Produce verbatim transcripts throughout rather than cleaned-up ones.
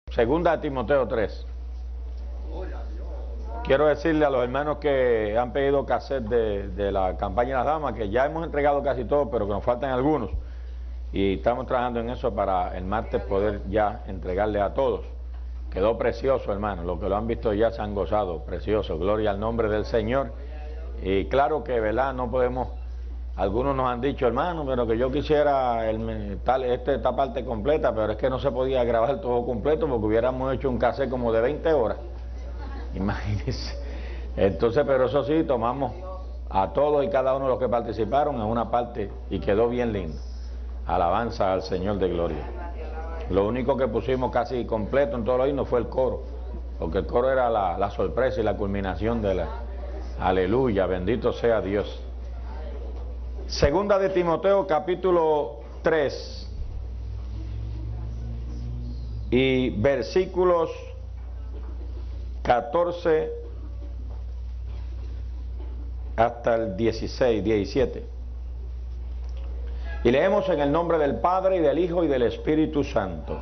Segunda de Timoteo tres. Quiero decirle a los hermanos que han pedido cassette de, de la campaña de las damas que ya hemos entregado casi todo, pero que nos faltan algunos. Y estamos trabajando en eso para el martes poder ya entregarle a todos. Quedó precioso, hermano. Los que lo han visto ya se han gozado. Precioso. Gloria al nombre del Señor. Y claro que, ¿verdad? No podemos... Algunos nos han dicho, hermano, pero que yo quisiera el, tal, este, esta parte completa, pero es que no se podía grabar todo completo porque hubiéramos hecho un cassette como de veinte horas. Imagínense. Entonces, pero eso sí, tomamos a todos y cada uno de los que participaron en una parte y quedó bien lindo. Alabanza al Señor de gloria. Lo único que pusimos casi completo en todos los himnos fue el coro, porque el coro era la, la sorpresa y la culminación de la... Aleluya, bendito sea Dios. Segunda de Timoteo capítulo tres y versículos catorce hasta el dieciséis, diecisiete. Y leemos en el nombre del Padre y del Hijo y del Espíritu Santo.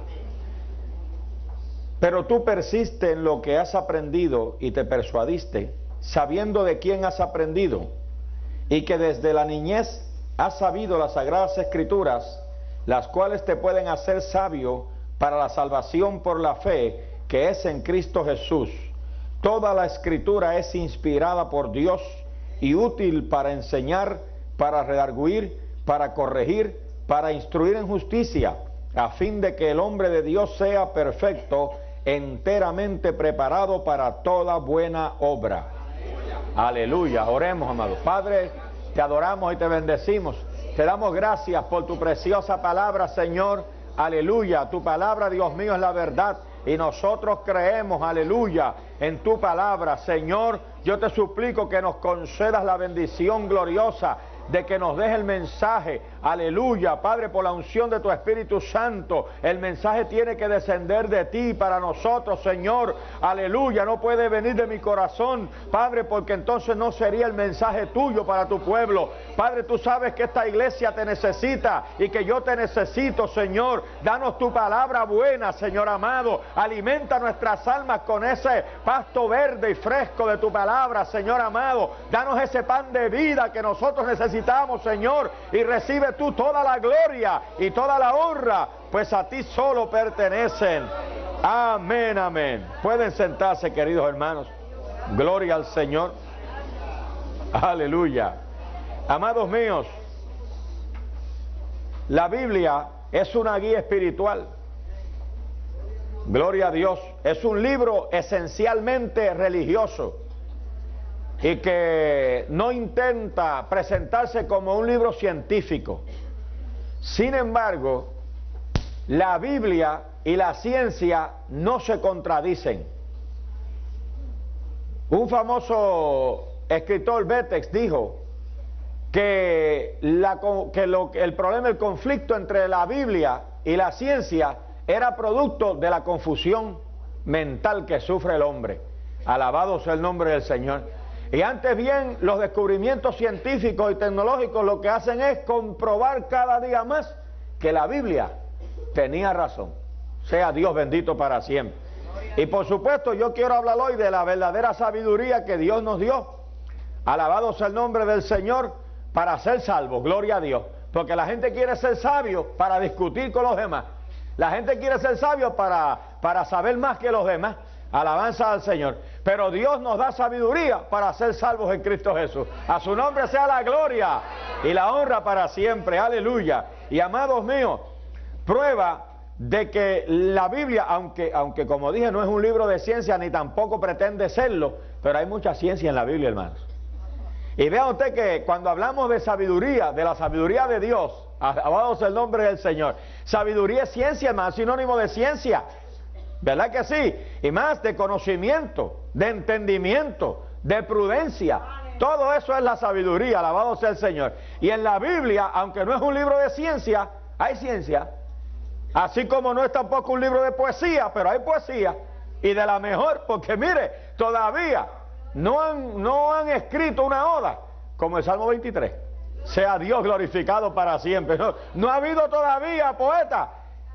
Pero tú persiste en lo que has aprendido y te persuadiste, sabiendo de quién has aprendido, y que desde la niñez has sabido las sagradas escrituras, las cuales te pueden hacer sabio para la salvación por la fe que es en Cristo Jesús. Toda la escritura es inspirada por Dios y útil para enseñar, para redarguir, para corregir, para instruir en justicia, a fin de que el hombre de Dios sea perfecto, enteramente preparado para toda buena obra. Aleluya. Oremos, amados. Padre, te adoramos y te bendecimos. Te damos gracias por tu preciosa palabra, Señor. Aleluya. Tu palabra, Dios mío, es la verdad. Y nosotros creemos, aleluya, en tu palabra. Señor, yo te suplico que nos concedas la bendición gloriosa de que nos deje el mensaje, aleluya, Padre, por la unción de tu Espíritu Santo. El mensaje tiene que descender de ti para nosotros, Señor, aleluya. No puede venir de mi corazón, Padre, porque entonces no sería el mensaje tuyo para tu pueblo. Padre, tú sabes que esta iglesia te necesita y que yo te necesito, Señor. Danos tu palabra buena, Señor amado. Alimenta nuestras almas con ese pasto verde y fresco de tu palabra, Señor amado. Danos ese pan de vida que nosotros necesitamos, Señor, y recibe tú toda la gloria y toda la honra, pues a ti solo pertenecen. Amén, amén. Pueden sentarse, queridos hermanos. Gloria al Señor. Aleluya. Amados míos, la Biblia es una guía espiritual. Gloria a Dios. Es un libro esencialmente religioso y que no intenta presentarse como un libro científico. Sin embargo, la Biblia y la ciencia no se contradicen. Un famoso escritor, Betex, dijo que, la, que lo, el problema, el conflicto entre la Biblia y la ciencia era producto de la confusión mental que sufre el hombre. Alabado sea el nombre del Señor. Y antes bien, los descubrimientos científicos y tecnológicos lo que hacen es comprobar cada día más que la Biblia tenía razón. Sea Dios bendito para siempre. Y por supuesto, yo quiero hablar hoy de la verdadera sabiduría que Dios nos dio. Alabado sea el nombre del Señor, para ser salvos. Gloria a Dios. Porque la gente quiere ser sabio para discutir con los demás. La gente quiere ser sabio para, para saber más que los demás. Alabanza al Señor. Pero Dios nos da sabiduría para ser salvos en Cristo Jesús. A su nombre sea la gloria y la honra para siempre. Aleluya. Y amados míos, prueba de que la Biblia, aunque, aunque como dije no es un libro de ciencia ni tampoco pretende serlo, pero hay mucha ciencia en la Biblia, hermanos. Y vea usted que cuando hablamos de sabiduría, de la sabiduría de Dios, alabado sea el nombre del Señor, sabiduría es ciencia, hermano, sinónimo de ciencia. ¿Verdad que sí? Y más de conocimiento, de entendimiento, de prudencia. Todo eso es la sabiduría, alabado sea el Señor. Y en la Biblia, aunque no es un libro de ciencia, hay ciencia. Así como no es tampoco un libro de poesía, pero hay poesía. Y de la mejor, porque mire, todavía no han, no han escrito una oda como el Salmo veintitrés. Sea Dios glorificado para siempre. No, no ha habido todavía poeta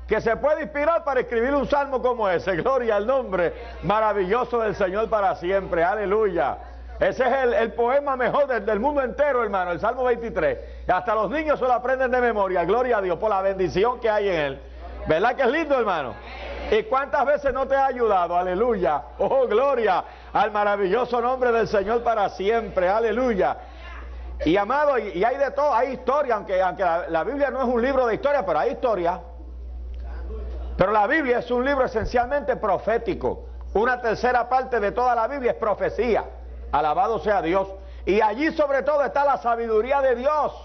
que se puede inspirar para escribir un salmo como ese. Gloria al nombre maravilloso del Señor para siempre. Aleluya. Ese es el, el poema mejor del, del mundo entero, hermano, el Salmo veintitrés. Hasta los niños se lo aprenden de memoria. Gloria a Dios por la bendición que hay en él. ¿Verdad que es lindo, hermano? ¿Y cuántas veces no te ha ayudado? Aleluya. Oh, gloria al maravilloso nombre del Señor para siempre. Aleluya. Y amado, y, y hay de todo, hay historia, aunque, aunque la, la Biblia no es un libro de historia, pero hay historia. Pero la Biblia es un libro esencialmente profético. Una tercera parte de toda la Biblia es profecía. Alabado sea Dios. Y allí sobre todo está la sabiduría de Dios.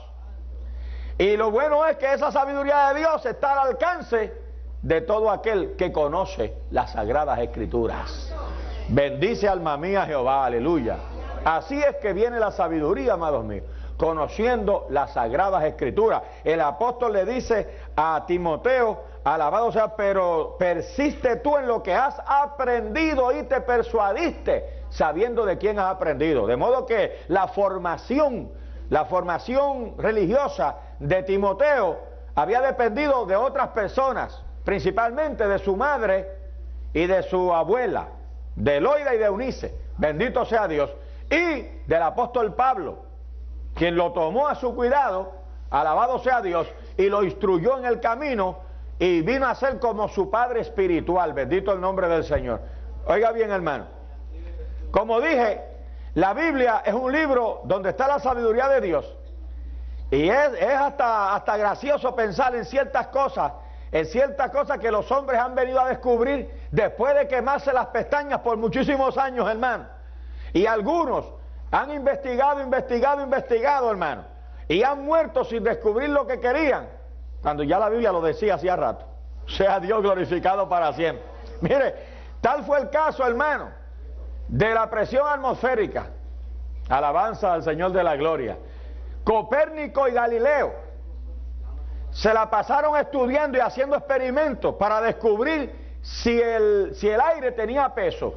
Y lo bueno es que esa sabiduría de Dios está al alcance de todo aquel que conoce las Sagradas Escrituras. Bendice alma mía Jehová, aleluya. Así es que viene la sabiduría, amados míos, conociendo las Sagradas Escrituras. El apóstol le dice a Timoteo, alabado sea, pero persiste tú en lo que has aprendido y te persuadiste, sabiendo de quién has aprendido. De modo que la formación, la formación religiosa de Timoteo había dependido de otras personas, principalmente de su madre y de su abuela, de Loida y de Eunice, bendito sea Dios, y del apóstol Pablo, quien lo tomó a su cuidado, alabado sea Dios, y lo instruyó en el camino, y vino a ser como su padre espiritual, bendito el nombre del Señor. Oiga bien, hermano, como dije, la Biblia es un libro donde está la sabiduría de Dios, y es, es hasta, hasta gracioso pensar en ciertas cosas, en ciertas cosas que los hombres han venido a descubrir después de quemarse las pestañas por muchísimos años, hermano. Y algunos han investigado, investigado, investigado, hermano, y han muerto sin descubrir lo que querían, cuando ya la Biblia lo decía hacía rato. Sea Dios glorificado para siempre. Mire, tal fue el caso, hermano, de la presión atmosférica. Alabanza al Señor de la gloria. Copérnico y Galileo se la pasaron estudiando y haciendo experimentos para descubrir si el, si el aire tenía peso.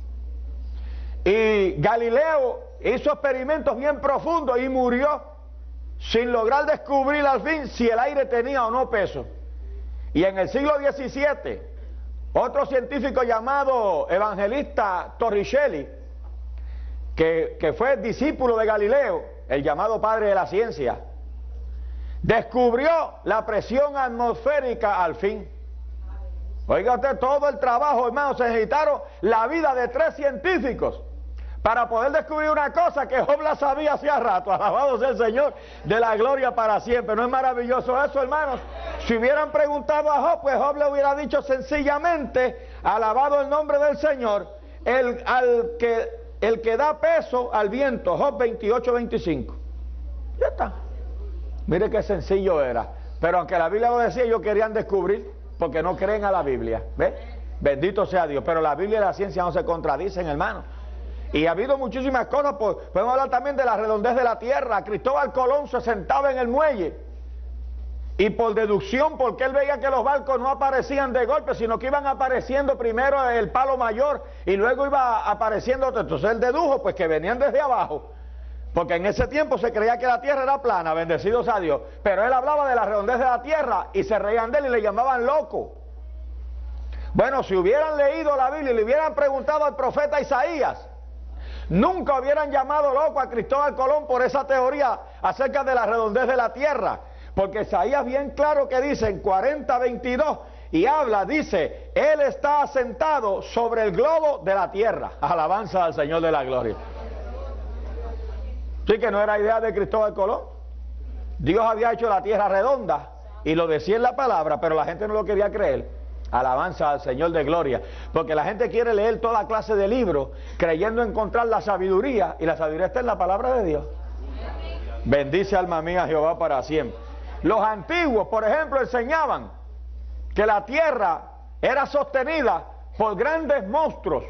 Y Galileo hizo experimentos bien profundos y murió sin lograr descubrir al fin si el aire tenía o no peso. Y en el siglo diecisiete, otro científico llamado Evangelista Torricelli, que, que fue discípulo de Galileo, el llamado padre de la ciencia, descubrió la presión atmosférica al fin. Oiga usted, todo el trabajo, hermano, se necesitaron la vida de tres científicos para poder descubrir una cosa que Job la sabía hacía rato. Alabado sea el Señor de la gloria para siempre. ¿No es maravilloso eso, hermanos? Si hubieran preguntado a Job, pues Job le hubiera dicho sencillamente, alabado el nombre del Señor, el, al que, el que da peso al viento. Job veintiocho, veinticinco. Ya está. Mire qué sencillo era. Pero aunque la Biblia lo decía, ellos querían descubrir, porque no creen a la Biblia. ¿Ve? Bendito sea Dios. Pero la Biblia y la ciencia no se contradicen, hermano. Y ha habido muchísimas cosas. Pues, podemos hablar también de la redondez de la tierra. Cristóbal Colón se sentaba en el muelle, y por deducción, porque él veía que los barcos no aparecían de golpe, sino que iban apareciendo primero el palo mayor y luego iba apareciendo otro. Entonces él dedujo pues que venían desde abajo, porque en ese tiempo se creía que la tierra era plana, bendecidos a Dios. Pero él hablaba de la redondez de la tierra y se reían de él y le llamaban loco. Bueno, si hubieran leído la Biblia y le hubieran preguntado al profeta Isaías, nunca hubieran llamado loco a Cristóbal Colón por esa teoría acerca de la redondez de la tierra, porque Isaías bien claro que dice en cuarenta, veintidós, y habla, dice, él está asentado sobre el globo de la tierra. Alabanza al Señor de la gloria. Sí, que no era idea de Cristóbal Colón. Dios había hecho la tierra redonda y lo decía en la palabra, pero la gente no lo quería creer. Alabanza al Señor de gloria, porque la gente quiere leer toda clase de libros creyendo encontrar la sabiduría, y la sabiduría está en la palabra de Dios. Bendice alma mía Jehová para siempre. Los antiguos, por ejemplo, enseñaban que la tierra era sostenida por grandes monstruos.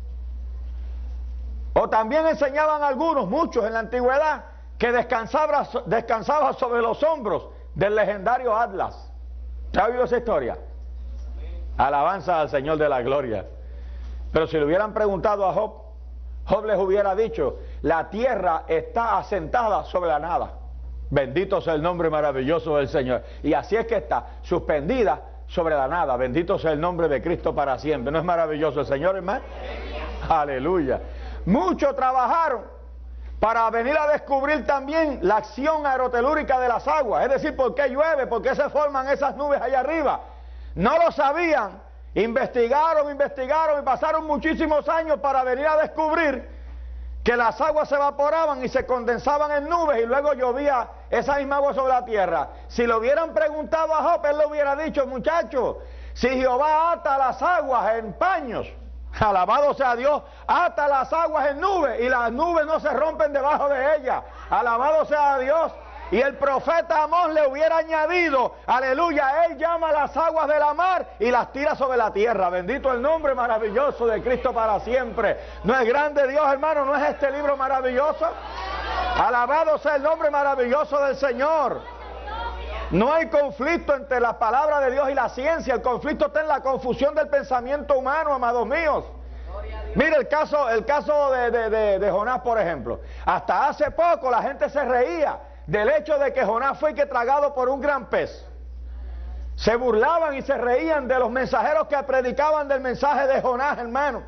O también enseñaban algunos, muchos en la antigüedad, que descansaba, descansaba sobre los hombros del legendario Atlas. ¿Ha oído esa historia? Alabanza al Señor de la gloria. Pero si le hubieran preguntado a Job, Job les hubiera dicho, la tierra está asentada sobre la nada. Bendito sea el nombre maravilloso del Señor. Y así es que está, suspendida sobre la nada. Bendito sea el nombre de Cristo para siempre. ¿No es maravilloso el Señor, hermano? Aleluya. Muchos trabajaron para venir a descubrir también la acción aerotelúrica de las aguas. Es decir, ¿por qué llueve? ¿Por qué se forman esas nubes allá arriba? No lo sabían. Investigaron, investigaron y pasaron muchísimos años para venir a descubrir que las aguas se evaporaban y se condensaban en nubes y luego llovía esa misma agua sobre la tierra. Si le hubieran preguntado a Job, él le hubiera dicho: muchacho, si Jehová ata las aguas en paños, alabado sea Dios, ata las aguas en nubes y las nubes no se rompen debajo de ellas. Alabado sea Dios. Y el profeta Amós le hubiera añadido, aleluya, él llama las aguas de la mar y las tira sobre la tierra. Bendito el nombre maravilloso de Cristo para siempre. ¿No es grande Dios, hermano? ¿No es este libro maravilloso? Alabado sea el nombre maravilloso del Señor. No hay conflicto entre la palabra de Dios y la ciencia. El conflicto está en la confusión del pensamiento humano, amados míos. Mire el caso, el caso de, de, de, de Jonás, por ejemplo. Hasta hace poco la gente se reía del hecho de que Jonás fue que tragado por un gran pez. Se burlaban y se reían de los mensajeros que predicaban del mensaje de Jonás, hermano.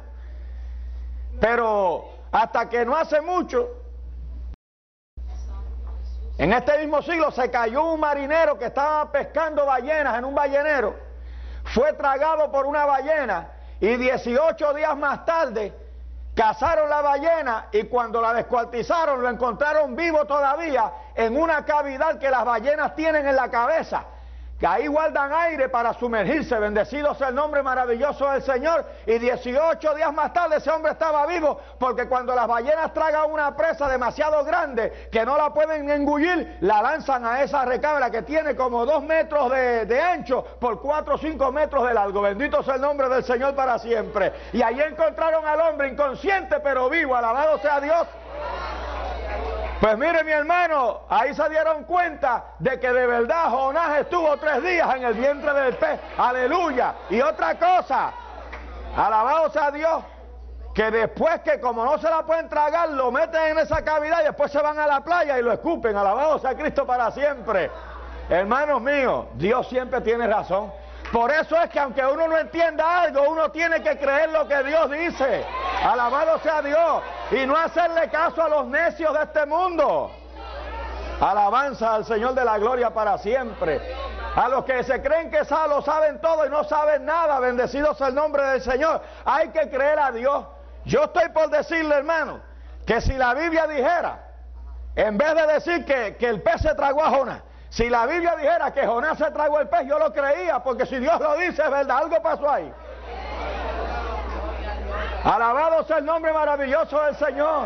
Pero hasta que no hace mucho, en este mismo siglo, se cayó un marinero que estaba pescando ballenas en un ballenero. Fue tragado por una ballena y dieciocho días más tarde cazaron la ballena y cuando la descuartizaron lo encontraron vivo todavía en una cavidad que las ballenas tienen en la cabeza, que ahí guardan aire para sumergirse. Bendecido sea el nombre maravilloso del Señor. Y dieciocho días más tarde ese hombre estaba vivo, porque cuando las ballenas tragan una presa demasiado grande que no la pueden engullir, la lanzan a esa recámara que tiene como dos metros de, de ancho por cuatro o cinco metros de largo. Bendito sea el nombre del Señor para siempre. Y ahí encontraron al hombre inconsciente pero vivo. Alabado sea Dios. Pues mire, mi hermano, ahí se dieron cuenta de que de verdad Jonás estuvo tres días en el vientre del pez. Aleluya. Y otra cosa, alabado sea Dios, que después que como no se la pueden tragar, lo meten en esa cavidad y después se van a la playa y lo escupen. Alabado sea Cristo para siempre. Hermanos míos, Dios siempre tiene razón. Por eso es que aunque uno no entienda algo, uno tiene que creer lo que Dios dice. Alabado sea Dios. Y no hacerle caso a los necios de este mundo. Alabanza al Señor de la gloria para siempre. A los que se creen que lo saben todo y no saben nada, bendecido sea el nombre del Señor. Hay que creer a Dios. Yo estoy por decirle, hermano, que si la Biblia dijera, en vez de decir que, que el pez se tragó a Jonás, si la Biblia dijera que Jonás se tragó el pez, yo lo creía, porque si Dios lo dice, es verdad, algo pasó ahí. Alabado sea el nombre maravilloso del Señor.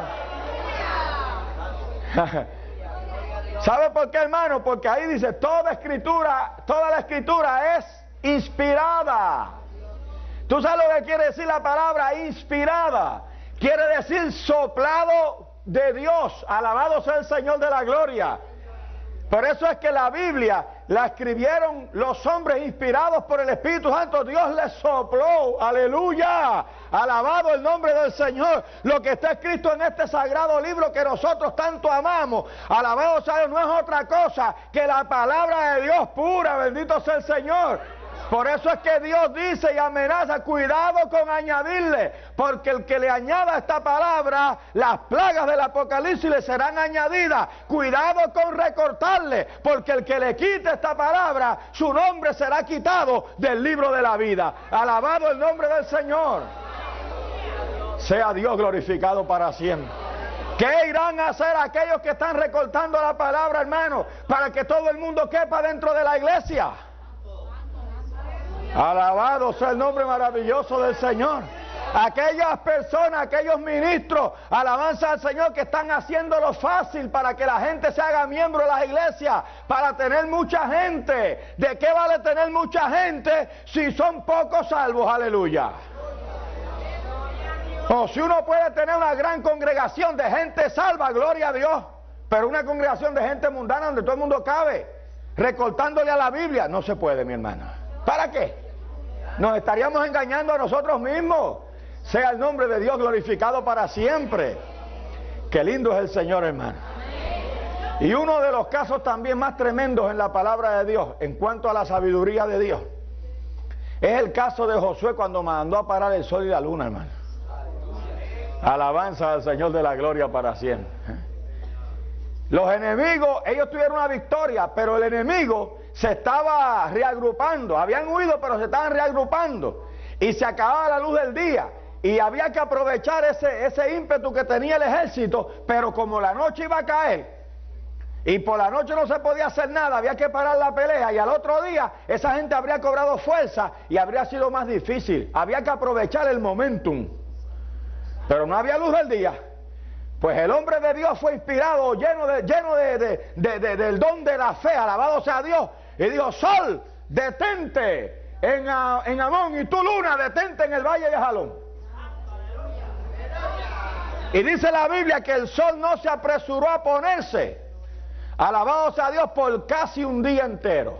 ¿Sabe por qué, hermano? Porque ahí dice, toda escritura, toda la escritura es inspirada. ¿Tú sabes lo que quiere decir la palabra inspirada? Quiere decir soplado de Dios. Alabado sea el Señor de la gloria. Por eso es que la Biblia la escribieron los hombres inspirados por el Espíritu Santo. Dios les sopló, aleluya, alabado el nombre del Señor. Lo que está escrito en este sagrado libro que nosotros tanto amamos, alabado sea Dios, no es otra cosa que la palabra de Dios pura, bendito sea el Señor. Por eso es que Dios dice y amenaza, cuidado con añadirle, porque el que le añada esta palabra, las plagas del Apocalipsis le serán añadidas. Cuidado con recortarle, porque el que le quite esta palabra, su nombre será quitado del libro de la vida. Alabado el nombre del Señor. Sea Dios glorificado para siempre. ¿Qué irán a hacer aquellos que están recortando la palabra, hermano, para que todo el mundo quepa dentro de la iglesia? Alabado sea el nombre maravilloso del Señor. Aquellas personas, aquellos ministros, alabanza al Señor, que están haciéndolo fácil para que la gente se haga miembro de las iglesias, para tener mucha gente. ¿De qué vale tener mucha gente si son pocos salvos? Aleluya. O si uno puede tener una gran congregación de gente salva, gloria a Dios, pero una congregación de gente mundana donde todo el mundo cabe, recortándole a la Biblia, no se puede, mi hermana. ¿Para qué? Nos estaríamos engañando a nosotros mismos. Sea el nombre de Dios glorificado para siempre. Qué lindo es el Señor, hermano. Y uno de los casos también más tremendos en la palabra de Dios, en cuanto a la sabiduría de Dios, Es el caso de Josué cuando mandó a parar el sol y la luna, hermano. Alabanza al Señor de la gloria para siempre. Los enemigos, ellos tuvieron una victoria, pero el enemigo se estaba reagrupando. Habían huido, pero se estaban reagrupando. Y se acababa la luz del día. Y había que aprovechar ese, ese ímpetu que tenía el ejército, pero como la noche iba a caer, y por la noche no se podía hacer nada, había que parar la pelea, y al otro día esa gente habría cobrado fuerza y habría sido más difícil. Había que aprovechar el momentum. Pero no había luz del día. Pues el hombre de Dios fue inspirado, lleno, de, lleno de, de, de, de, del don de la fe, alabado sea Dios, y dijo: sol, detente en, en Amón, y tú, luna, detente en el valle de Jalón. Y dice la Biblia que el sol no se apresuró a ponerse, alabado sea Dios, por casi un día entero.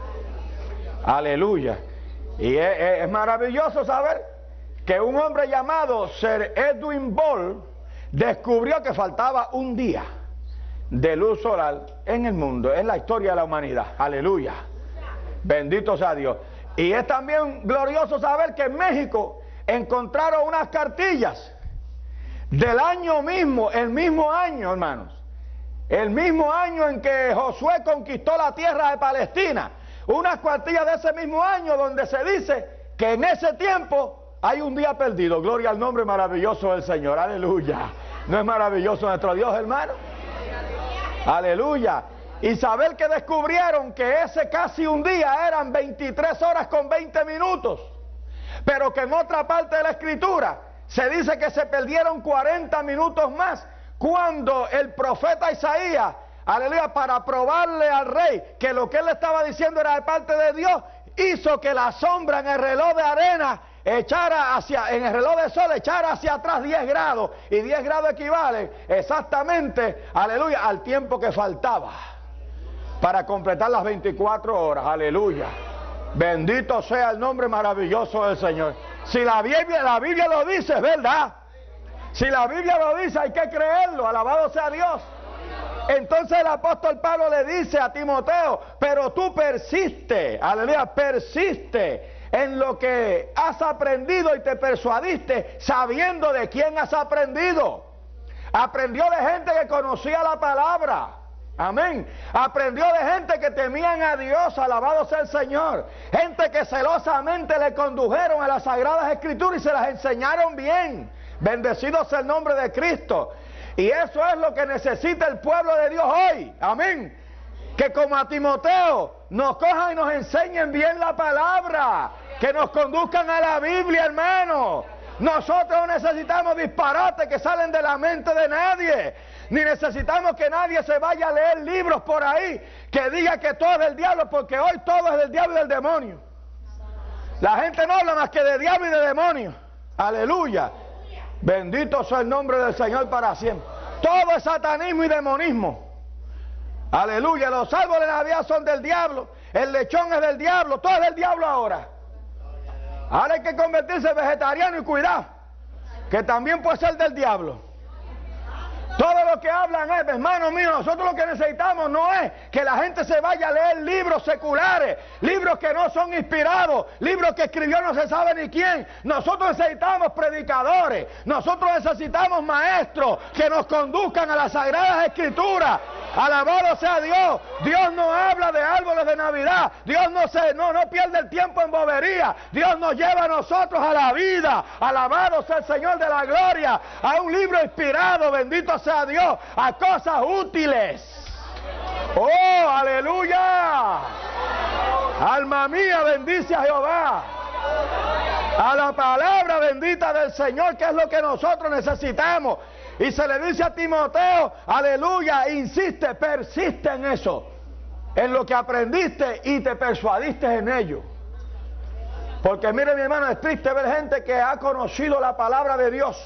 Aleluya. Y es, es maravilloso saber que un hombre llamado Sir Edwin Ball descubrió que faltaba un día de luz solar en el mundo, en la historia de la humanidad. Aleluya. Bendito sea Dios. Y es también glorioso saber que en México encontraron unas cartillas del año mismo, el mismo año, hermanos, el mismo año en que Josué conquistó la tierra de Palestina, unas cartillas de ese mismo año donde se dice que en ese tiempo hay un día perdido. Gloria al nombre maravilloso del Señor. Aleluya. ¿No es maravilloso nuestro Dios, hermano? Aleluya. Y saber que descubrieron que ese casi un día eran veintitrés horas con veinte minutos. Pero que en otra parte de la Escritura se dice que se perdieron cuarenta minutos más cuando el profeta Isaías, aleluya, para probarle al rey que lo que él le estaba diciendo era de parte de Dios, hizo que la sombra en el reloj de arena echara hacia, en el reloj de sol echara hacia atrás diez grados, y diez grados equivalen exactamente, aleluya, al tiempo que faltaba para completar las veinticuatro horas. Aleluya. Bendito sea el nombre maravilloso del Señor. Si la Biblia, la Biblia lo dice, es verdad. Si la Biblia lo dice, hay que creerlo. Alabado sea Dios. Entonces el apóstol Pablo le dice a Timoteo: pero tú persiste, aleluya, persiste en lo que has aprendido y te persuadiste, sabiendo de quién has aprendido. Aprendió de gente que conocía la palabra. Amén. Aprendió de gente que temían a Dios, alabado sea el Señor. Gente que celosamente le condujeron a las Sagradas Escrituras y se las enseñaron bien. Bendecido sea el nombre de Cristo. Y eso es lo que necesita el pueblo de Dios hoy. Amén. Que como a Timoteo nos cojan y nos enseñen bien la palabra. Que nos conduzcan a la Biblia, hermano. Nosotros no necesitamos disparates que salen de la mente de nadie. Ni necesitamos que nadie se vaya a leer libros por ahí que diga que todo es del diablo, porque hoy todo es del diablo y del demonio. La gente no habla más que de diablo y de demonio. Aleluya. Bendito sea el nombre del Señor para siempre. Todo es satanismo y demonismo. Aleluya. Los árboles de Navidad son del diablo. El lechón es del diablo. Todo es del diablo ahora. Ahora hay que convertirse en vegetariano y cuidado, que también puede ser del diablo. Todo lo que hablan es, hermano mío, nosotros lo que necesitamos no es que la gente se vaya a leer libros seculares, libros que no son inspirados, libros que escribió no se sabe ni quién. Nosotros necesitamos predicadores, nosotros necesitamos maestros que nos conduzcan a las Sagradas Escrituras. Alabado sea Dios. Dios no habla de árboles de Navidad. Dios no se, no, no pierde el tiempo en bobería. Dios nos lleva a nosotros a la vida. Alabado sea el Señor de la gloria. A un libro inspirado, bendito sea Dios, a cosas útiles. ¡Oh, aleluya! Alma mía, bendice a Jehová. A la palabra bendita del Señor, que es lo que nosotros necesitamos. Y se le dice a Timoteo, aleluya, insiste, persiste en eso, en lo que aprendiste y te persuadiste en ello. Porque mire, mi hermano, es triste ver gente que ha conocido la palabra de Dios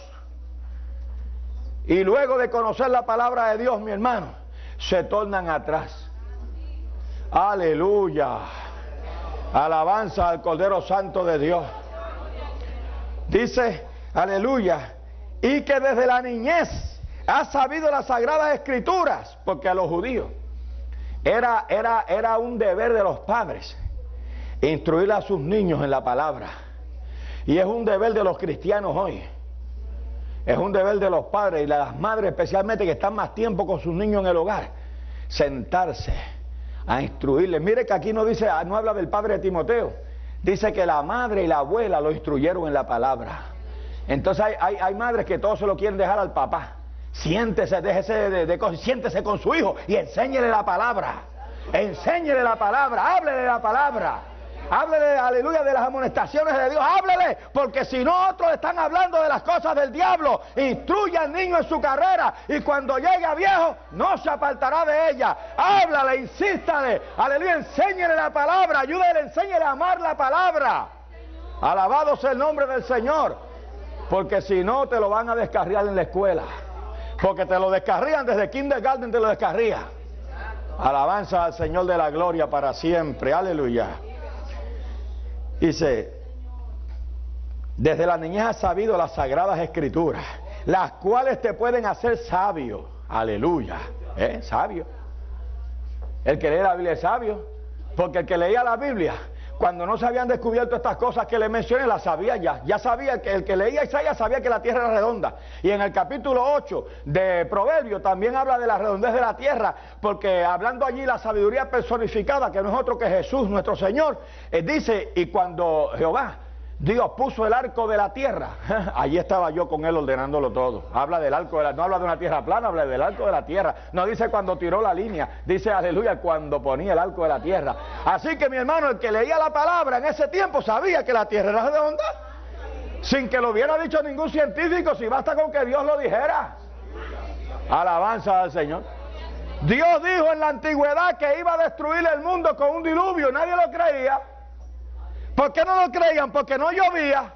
y luego de conocer la palabra de Dios, mi hermano, se tornan atrás. Aleluya. Alabanza al Cordero Santo de Dios. Dice, aleluya, y que desde la niñez has sabido las Sagradas Escrituras, porque a los judíos era, era, era un deber de los padres instruir a sus niños en la palabra. Y es un deber de los cristianos hoy. Es un deber de los padres y de las madres especialmente, que están más tiempo con sus niños en el hogar, sentarse a instruirles. Mire que aquí no dice, no habla del padre de Timoteo, dice que la madre y la abuela lo instruyeron en la palabra. Entonces hay, hay, hay madres que todo se lo quieren dejar al papá. Siéntese, déjese de, de, de, siéntese con su hijo y enséñele la palabra. Enséñele la palabra, háblele la palabra. Háblele, aleluya, de las amonestaciones de Dios. Háblele, porque si no otros están hablando de las cosas del diablo. Instruye al niño en su carrera y cuando llegue a viejo no se apartará de ella. Háblale, insístale, aleluya, enséñele la palabra, ayúdele, enséñele a amar la palabra. Alabado sea el nombre del Señor, porque si no te lo van a descarriar en la escuela, porque te lo descarrían desde kindergarten, te lo descarrían. Alabanza al Señor de la gloria para siempre, aleluya. Dice, desde la niñez has sabido las sagradas escrituras, las cuales te pueden hacer sabio. Aleluya, ¿eh? Sabio. El que lee la Biblia es sabio, porque el que leía la Biblia, cuando no se habían descubierto estas cosas que le mencioné, las sabía ya. Ya sabía que el que leía Isaías sabía que la tierra era redonda. Y en el capítulo ocho de Proverbios también habla de la redondez de la tierra, porque hablando allí la sabiduría personificada, que no es otro que Jesús, nuestro Señor, eh, dice, y cuando Jehová, Dios puso el arco de la tierra, allí estaba yo con él ordenándolo todo. Habla del arco de la, no habla de una tierra plana, habla del arco de la tierra. No dice cuando tiró la línea, dice aleluya cuando ponía el arco de la tierra. Así que mi hermano, el que leía la palabra en ese tiempo sabía que la tierra era redonda, sin que lo hubiera dicho ningún científico, si basta con que Dios lo dijera. Alabanza al Señor. Dios dijo en la antigüedad que iba a destruir el mundo con un diluvio, nadie lo creía. ¿Por qué no lo creían? Porque no llovía.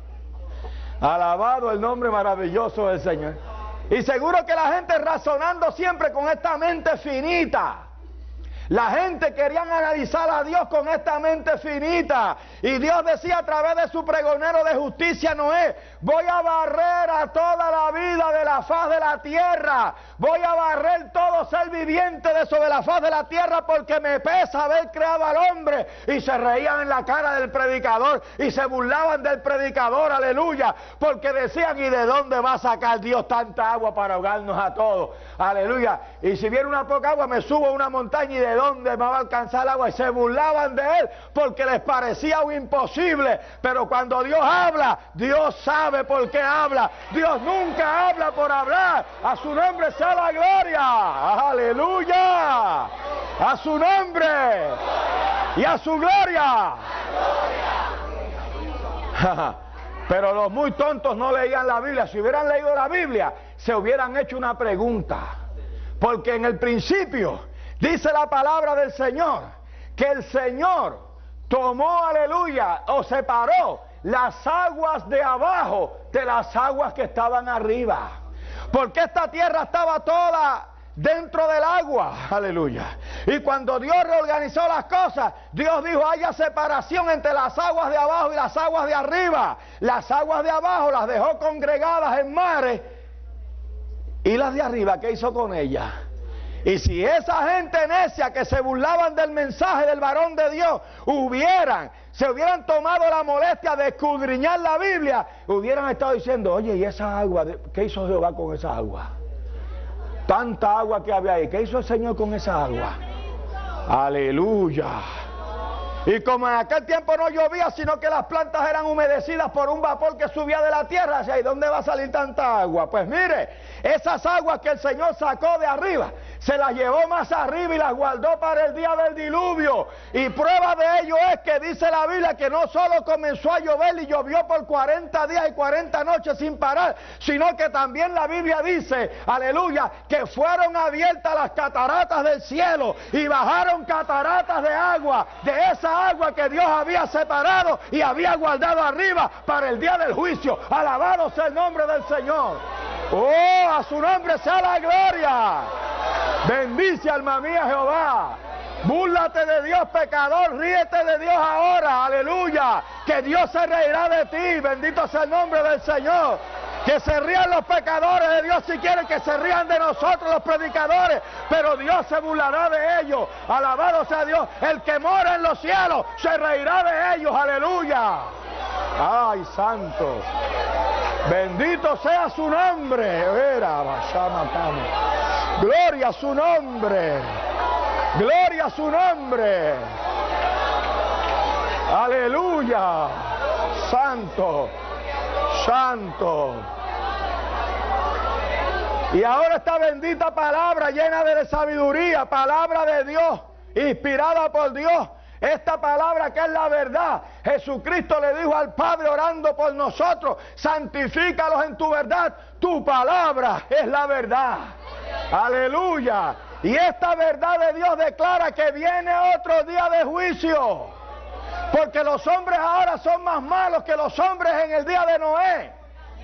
Alabado el nombre maravilloso del Señor. Y seguro que la gente razonando siempre con esta mente finita. La gente quería analizar a Dios con esta mente finita. Y Dios decía a través de su pregonero de justicia, Noé, voy a barrer a toda la vida de la faz de la tierra. Voy a barrer todo ser viviente de sobre la faz de la tierra porque me pesa haber creado al hombre. Y se reían en la cara del predicador y se burlaban del predicador, aleluya. Porque decían, ¿y de dónde va a sacar Dios tanta agua para ahogarnos a todos? Aleluya. Y si viene una poca agua me subo a una montaña y de dónde me va a alcanzar el agua. Y se burlaban de él porque les parecía un imposible. Pero cuando Dios habla, Dios sabe por qué habla. Dios nunca habla por hablar. A su nombre sea la gloria. Aleluya. A su nombre y a su gloria. Pero los muy tontos no leían la Biblia. Si hubieran leído la Biblia, se hubieran hecho una pregunta. Porque en el principio dice la palabra del Señor que el Señor tomó, aleluya, o separó las aguas de abajo de las aguas que estaban arriba. Porque esta tierra estaba toda dentro del agua, aleluya. Y cuando Dios reorganizó las cosas, Dios dijo, haya separación entre las aguas de abajo y las aguas de arriba. Las aguas de abajo las dejó congregadas en mares, y las de arriba, ¿qué hizo con ellas? Y si esa gente necia que se burlaban del mensaje del varón de Dios hubieran, se hubieran tomado la molestia de escudriñar la Biblia, hubieran estado diciendo, oye, ¿y esa agua? ¿Qué hizo Jehová con esa agua? Tanta agua que había ahí, ¿qué hizo el Señor con esa agua? Aleluya. Y como en aquel tiempo no llovía, sino que las plantas eran humedecidas por un vapor que subía de la tierra, ¿y dónde va a salir tanta agua? Pues mire, esas aguas que el Señor sacó de arriba, se las llevó más arriba y las guardó para el día del diluvio. Y prueba de ello es que dice la Biblia que no solo comenzó a llover y llovió por cuarenta días y cuarenta noches sin parar, sino que también la Biblia dice, aleluya, que fueron abiertas las cataratas del cielo y bajaron cataratas de agua, de esa agua que Dios había separado y había guardado arriba para el día del juicio. Alabado sea el nombre del Señor. Oh, a su nombre sea la gloria. Bendice, alma mía, Jehová. Búrlate de Dios, pecador, ríete de Dios ahora, aleluya, que Dios se reirá de ti. Bendito sea el nombre del Señor. Que se rían los pecadores de Dios si quieren que se rían de nosotros los predicadores, pero Dios se burlará de ellos. Alabado sea Dios. El que mora en los cielos se reirá de ellos. Aleluya. Ay, santo. Bendito sea su nombre. Gloria a su nombre. Gloria a su nombre. Aleluya. Santo. Santo. Y ahora esta bendita palabra llena de sabiduría, palabra de Dios, inspirada por Dios, esta palabra que es la verdad. Jesucristo le dijo al Padre orando por nosotros: santifícalos en tu verdad, tu palabra es la verdad. Aleluya. Y esta verdad de Dios declara que viene otro día de juicio. Porque los hombres ahora son más malos que los hombres en el día de Noé.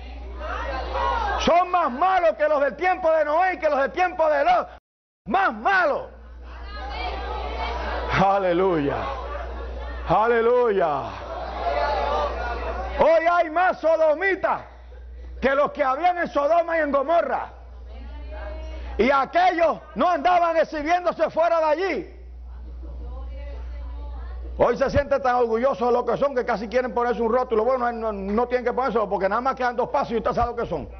Son más malos que los del tiempo de Noé y que los del tiempo de Lot. Más malos. Aleluya. Aleluya. Hoy hay más sodomitas que los que habían en Sodoma y en Gomorra. Y aquellos no andaban exhibiéndose fuera de allí. Hoy se sienten tan orgullosos de lo que son que casi quieren ponerse un rótulo. Bueno, no, no, no tienen que ponérselo porque nada más quedan dos pasos y usted sabe lo que son.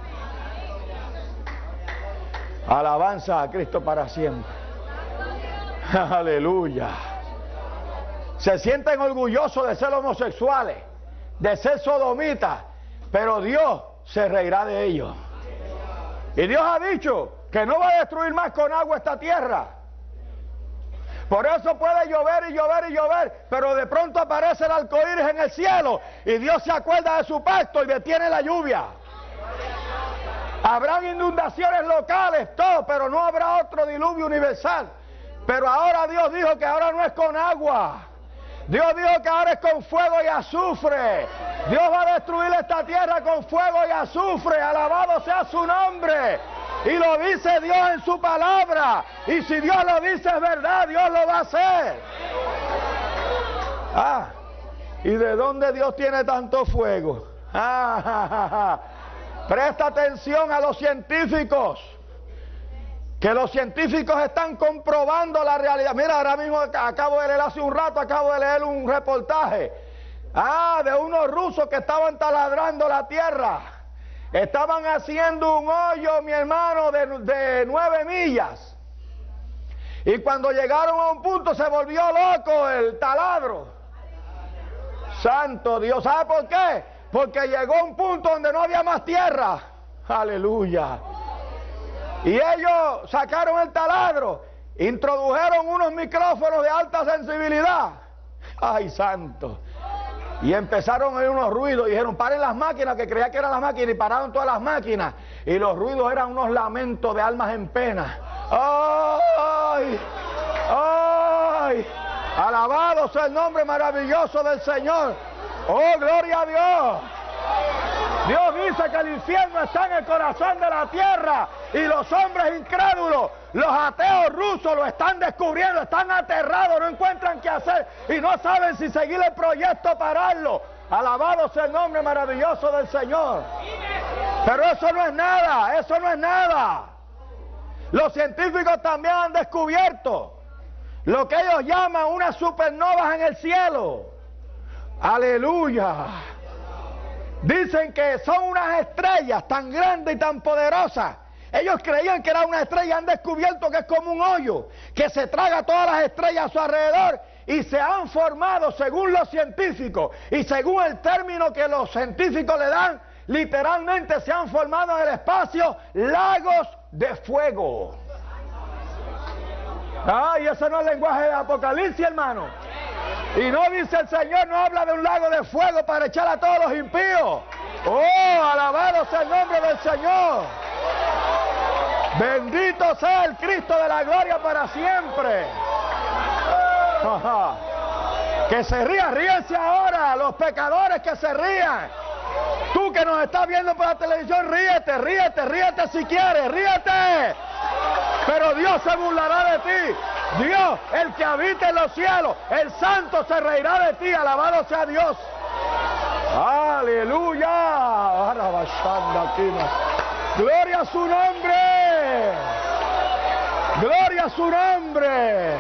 Alabanza a Cristo para siempre. Aleluya. Se sienten orgullosos de ser homosexuales, de ser sodomitas, pero Dios se reirá de ellos. Y Dios ha dicho que no va a destruir más con agua esta tierra. Por eso puede llover y llover y llover, pero de pronto aparece el arcoíris en el cielo y Dios se acuerda de su pacto y detiene la lluvia. Habrán inundaciones locales, todo, pero no habrá otro diluvio universal. Pero ahora Dios dijo que ahora no es con agua. Dios dijo que ahora es con fuego y azufre. Dios va a destruir esta tierra con fuego y azufre. Alabado sea su nombre. Y lo dice Dios en su palabra. Y si Dios lo dice es verdad, Dios lo va a hacer. Ah, ¿y de dónde Dios tiene tanto fuego? Ah, ja, ja, ja. Presta atención a los científicos. Que los científicos están comprobando la realidad. Mira, ahora mismo acabo de leer, hace un rato acabo de leer un reportaje. Ah, de unos rusos que estaban taladrando la tierra. Estaban haciendo un hoyo, mi hermano, de, de nueve millas. Y cuando llegaron a un punto se volvió loco el taladro. Santo Dios, ¿sabe por qué? Porque llegó a un punto donde no había más tierra. Aleluya. Y ellos sacaron el taladro, introdujeron unos micrófonos de alta sensibilidad. ¡Ay, santo! Y empezaron a oír unos ruidos, y dijeron, paren las máquinas, que creía que eran las máquinas, y pararon todas las máquinas. Y los ruidos eran unos lamentos de almas en pena. ¡Ay! ¡Ay! Alabado sea el nombre maravilloso del Señor. ¡Oh, gloria a Dios! Dios dice que el infierno está en el corazón de la tierra y los hombres incrédulos, los ateos rusos lo están descubriendo, están aterrados, no encuentran qué hacer y no saben si seguir el proyecto o pararlo. Alabado sea el nombre maravilloso del Señor. Pero eso no es nada, eso no es nada. Los científicos también han descubierto lo que ellos llaman unas supernovas en el cielo. Aleluya. Dicen que son unas estrellas tan grandes y tan poderosas. Ellos creían que era una estrella, han descubierto que es como un hoyo, que se traga todas las estrellas a su alrededor y se han formado, según los científicos y según el término que los científicos le dan, literalmente se han formado en el espacio lagos de fuego. Ay, ese no es el lenguaje de Apocalipsis, hermano. Y no dice el Señor, no habla de un lago de fuego para echar a todos los impíos. Oh, alabado sea el nombre del Señor. Bendito sea el Cristo de la gloria para siempre. Ajá. Que se rían, ríense ahora, los pecadores que se rían. Tú que nos estás viendo por la televisión, ríete, ríete, ríete si quieres, ríete. Pero Dios se burlará de ti. Dios, el que habita en los cielos, el santo se reirá de ti, alabado sea Dios. Aleluya. Gloria a su nombre. Gloria a su nombre.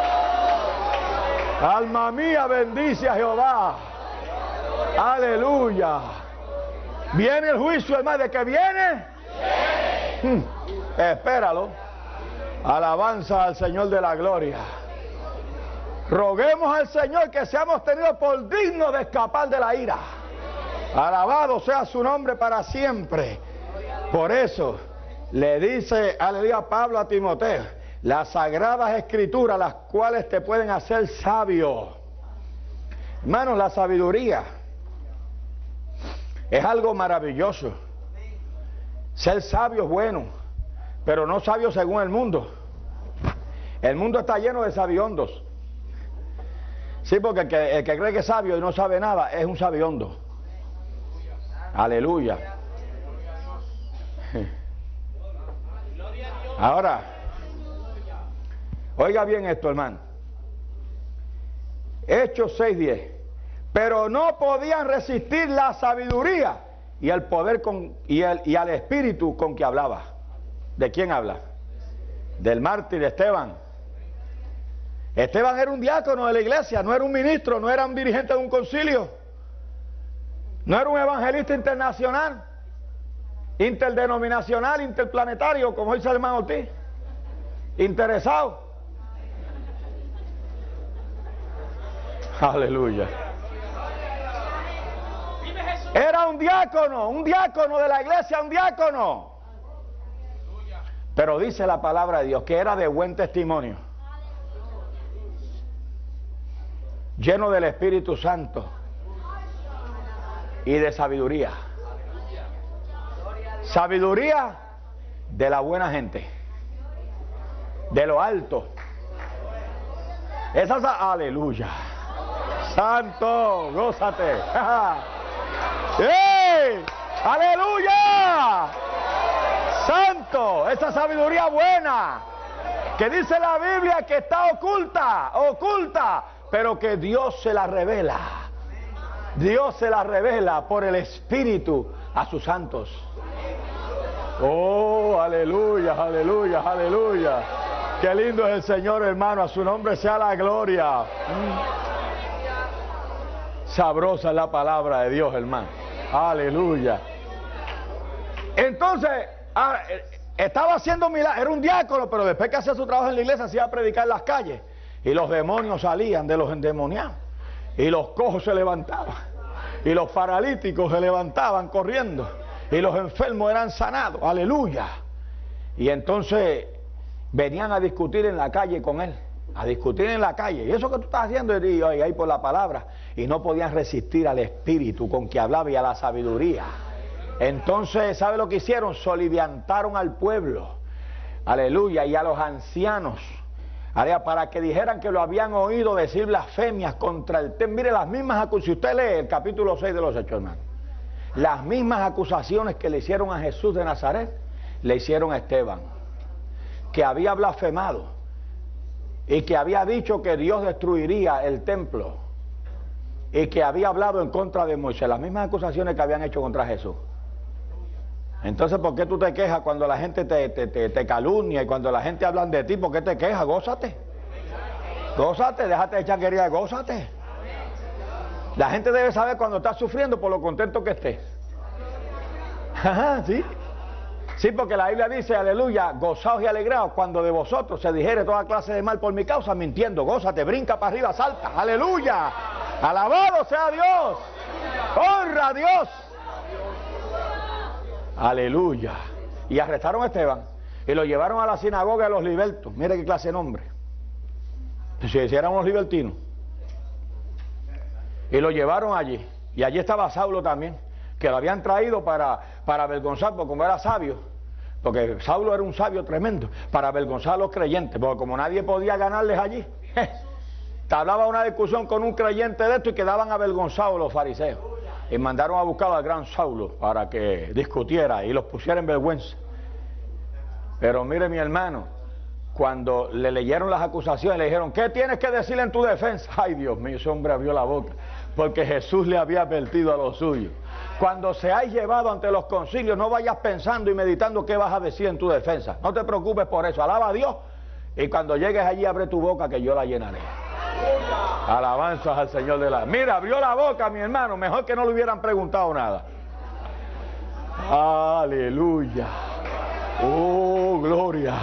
Alma mía, bendice a Jehová. Aleluya. ¿Viene el juicio, hermano? ¿De qué viene? Hmm. Espéralo. Alabanza al Señor de la gloria. Roguemos al Señor que seamos tenidos por dignos de escapar de la ira. Alabado sea su nombre para siempre. Por eso le dice, aleluya, Pablo a Timoteo, las sagradas escrituras, las cuales te pueden hacer sabio. Hermanos, la sabiduría es algo maravilloso. Ser sabio es bueno, pero no sabio según el mundo. El mundo está lleno de sabiondos. Sí, porque el que, el que cree que es sabio y no sabe nada es un sabiondo. Aleluya. Ahora, oiga bien esto, hermano. Hechos seis diez. Pero no podían resistir la sabiduría y el poder con, y, el, y al espíritu con que hablaba. ¿De quién habla? Del mártir Esteban. Esteban era un diácono de la iglesia, no era un ministro, no era un dirigente de un concilio, no era un evangelista internacional, interdenominacional, interplanetario, como dice el hermano Ortiz, interesado. Aleluya. Era un diácono, un diácono de la iglesia, un diácono. Pero dice la palabra de Dios que era de buen testimonio, lleno del Espíritu Santo y de sabiduría. Sabiduría de la buena gente, de lo alto. Esa es, aleluya. Santo, gózate. ¡Ey! ¡Aleluya! Santo, esa sabiduría buena que dice la Biblia que está oculta, oculta, pero que Dios se la revela. Dios se la revela por el Espíritu a sus santos. Oh, aleluya, aleluya, aleluya. Qué lindo es el Señor, hermano. A su nombre sea la gloria. Mm. Sabrosa es la palabra de Dios, hermano. Aleluya. Entonces, estaba haciendo milagros. Era un diácono, pero después que hacía su trabajo en la iglesia, se iba a predicar en las calles. Y los demonios salían de los endemoniados. Y los cojos se levantaban. Y los paralíticos se levantaban corriendo. Y los enfermos eran sanados. Aleluya. Y entonces venían a discutir en la calle con él. A discutir en la calle. Y eso que tú estás haciendo, y ahí por la palabra. Y no podían resistir al espíritu con que hablaba y a la sabiduría. Entonces, ¿sabe lo que hicieron? Soliviantaron al pueblo. Aleluya. Y a los ancianos. Para que dijeran que lo habían oído decir blasfemias contra el templo. Mire, las mismas acusaciones. Si usted lee el capítulo seis de los Hechos, hermano. Las mismas acusaciones que le hicieron a Jesús de Nazaret, le hicieron a Esteban. Que había blasfemado. Y que había dicho que Dios destruiría el templo. Y que había hablado en contra de Moisés. Las mismas acusaciones que habían hecho contra Jesús. Entonces, ¿por qué tú te quejas cuando la gente te, te, te, te calumnia y cuando la gente habla de ti? ¿Por qué te quejas? Gózate. Gózate, déjate de changuería, gózate. La gente debe saber cuando estás sufriendo por lo contento que estés. Ajá, ¿sí? Sí, porque la Biblia dice, aleluya, gozaos y alegraos cuando de vosotros se dijere toda clase de mal por mi causa, mintiendo. Gózate, brinca para arriba, salta. Aleluya. Alabado sea Dios. Honra a Dios. Aleluya. Y arrestaron a Esteban y lo llevaron a la sinagoga de los libertos. Mire qué clase de nombre. Si eran unos libertinos. Y lo llevaron allí. Y allí estaba Saulo también, que lo habían traído para, para avergonzar, porque como era sabio, porque Saulo era un sabio tremendo, para avergonzar a los creyentes, porque como nadie podía ganarles allí, te hablaba una discusión con un creyente de esto y quedaban avergonzados los fariseos. Y mandaron a buscar al gran Saulo para que discutiera y los pusiera en vergüenza. Pero mire, mi hermano, cuando le leyeron las acusaciones, le dijeron, ¿qué tienes que decir en tu defensa? Ay, Dios mío, ese hombre abrió la boca. porque Jesús le había advertido a los suyos. Cuando seáis llevado ante los concilios, no vayas pensando y meditando qué vas a decir en tu defensa. No te preocupes por eso, alaba a Dios, y cuando llegues allí abre tu boca que yo la llenaré. Alabanzas al Señor de la... Mira, abrió la boca, mi hermano, mejor que no le hubieran preguntado nada. Aleluya. Oh, gloria.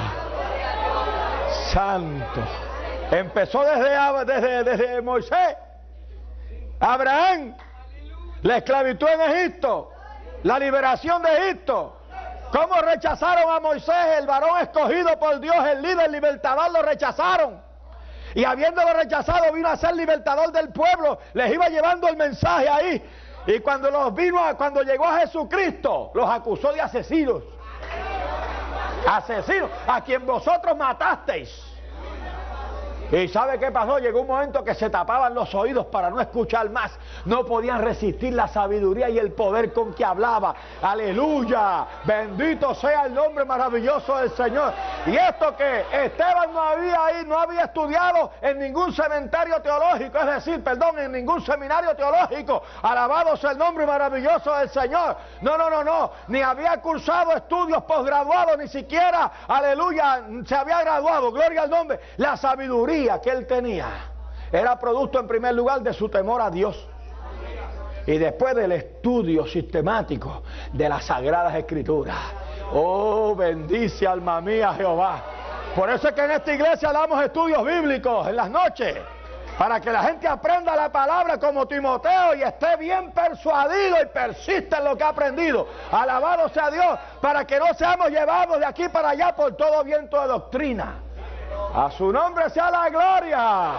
Santo. Empezó desde, desde, desde Moisés, Abraham, la esclavitud en Egipto, la liberación de Egipto. Cómo rechazaron a Moisés, el varón escogido por Dios, el líder libertador, lo rechazaron. Y habiéndolo rechazado, vino a ser libertador del pueblo. Les iba llevando el mensaje ahí. Y cuando los vino a, cuando llegó a Jesucristo, los acusó de asesinos. Asesinos, a quien vosotros matasteis. ¿Y sabe qué pasó? Llegó un momento que se tapaban los oídos para no escuchar más. No podían resistir la sabiduría y el poder con que hablaba. ¡Aleluya! Bendito sea el nombre maravilloso del Señor. Y esto que Esteban no había ahí, no había estudiado en ningún cementerio teológico, es decir, perdón, en ningún seminario teológico. Alabado sea el nombre maravilloso del Señor. No, no, no, no. Ni había cursado estudios posgraduados, ni siquiera, aleluya, se había graduado. Gloria al nombre. La sabiduría que él tenía era producto en primer lugar de su temor a Dios y después del estudio sistemático de las Sagradas Escrituras. Oh, bendice alma mía Jehová. Por eso es que en esta iglesia damos estudios bíblicos en las noches, para que la gente aprenda la palabra como Timoteo y esté bien persuadido y persista en lo que ha aprendido. Alabado sea Dios, para que no seamos llevados de aquí para allá por todo viento de doctrina. A su nombre sea la gloria.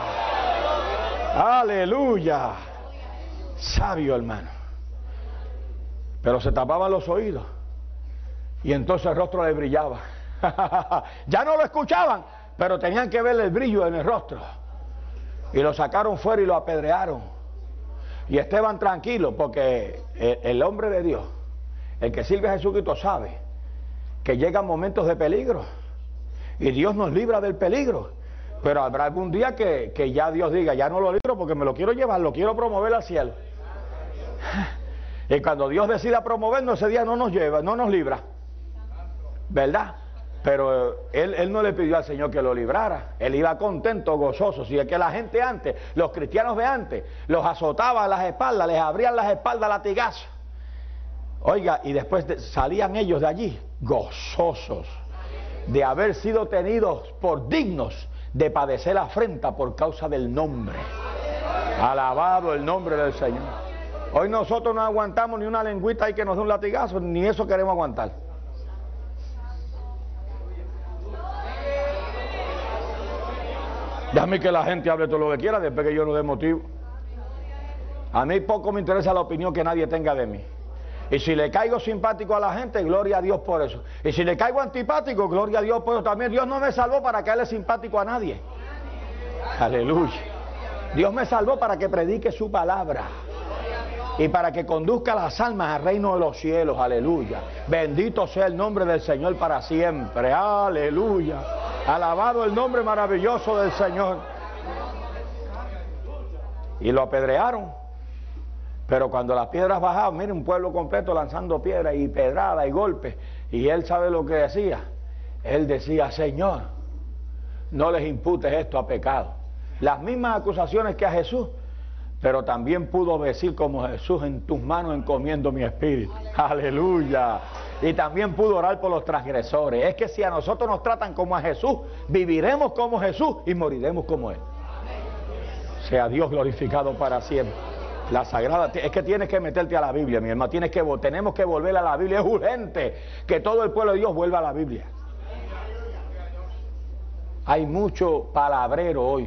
Aleluya. Sabio, hermano. Pero se tapaban los oídos y entonces el rostro le brillaba. Ya no lo escuchaban, pero tenían que ver el brillo en el rostro. Y lo sacaron fuera y lo apedrearon. Y Esteban tranquilo, porque el, el hombre de Dios, el que sirve a Jesucristo, sabe que llegan momentos de peligro. Y Dios nos libra del peligro. Pero habrá algún día que, que ya Dios diga, ya no lo libro porque me lo quiero llevar, lo quiero promover al cielo. Y cuando Dios decida promovernos, ese día no nos lleva, no nos libra. ¿Verdad? Pero él, él no le pidió al Señor que lo librara. Él iba contento, gozoso. Si es que la gente antes, los cristianos de antes, los azotaba a las espaldas, les abrían las espaldas a latigazos. Oiga, y después de, salían ellos de allí gozosos de haber sido tenidos por dignos de padecer afrenta por causa del nombre. Alabado el nombre del Señor. Hoy nosotros no aguantamos ni una lengüita ahí que nos dé un latigazo, ni eso queremos aguantar. Déjame que la gente hable todo lo que quiera después que yo no dé motivo. A mí poco me interesa la opinión que nadie tenga de mí. Y si le caigo simpático a la gente, gloria a Dios por eso. Y si le caigo antipático, gloria a Dios por eso también. Dios no me salvó para caerle simpático a nadie. Aleluya. Dios me salvó para que predique su palabra y para que conduzca las almas al reino de los cielos. Aleluya. Bendito sea el nombre del Señor para siempre. Aleluya. Alabado el nombre maravilloso del Señor. Y lo apedrearon. Pero cuando las piedras bajaban, mire, un pueblo completo lanzando piedras y pedradas y golpes. Y él sabe lo que decía. Él decía, Señor, no les imputes esto a pecado. Las mismas acusaciones que a Jesús, pero también pudo decir como Jesús, en tus manos encomiendo mi espíritu. Aleluya. Y también pudo orar por los transgresores. Es que si a nosotros nos tratan como a Jesús, viviremos como Jesús y moriremos como Él. Sea Dios glorificado para siempre. La sagrada, es que tienes que meterte a la Biblia, mi hermano, tienes que, tenemos que volver a la Biblia, es urgente que todo el pueblo de Dios vuelva a la Biblia. Hay mucho palabrero hoy,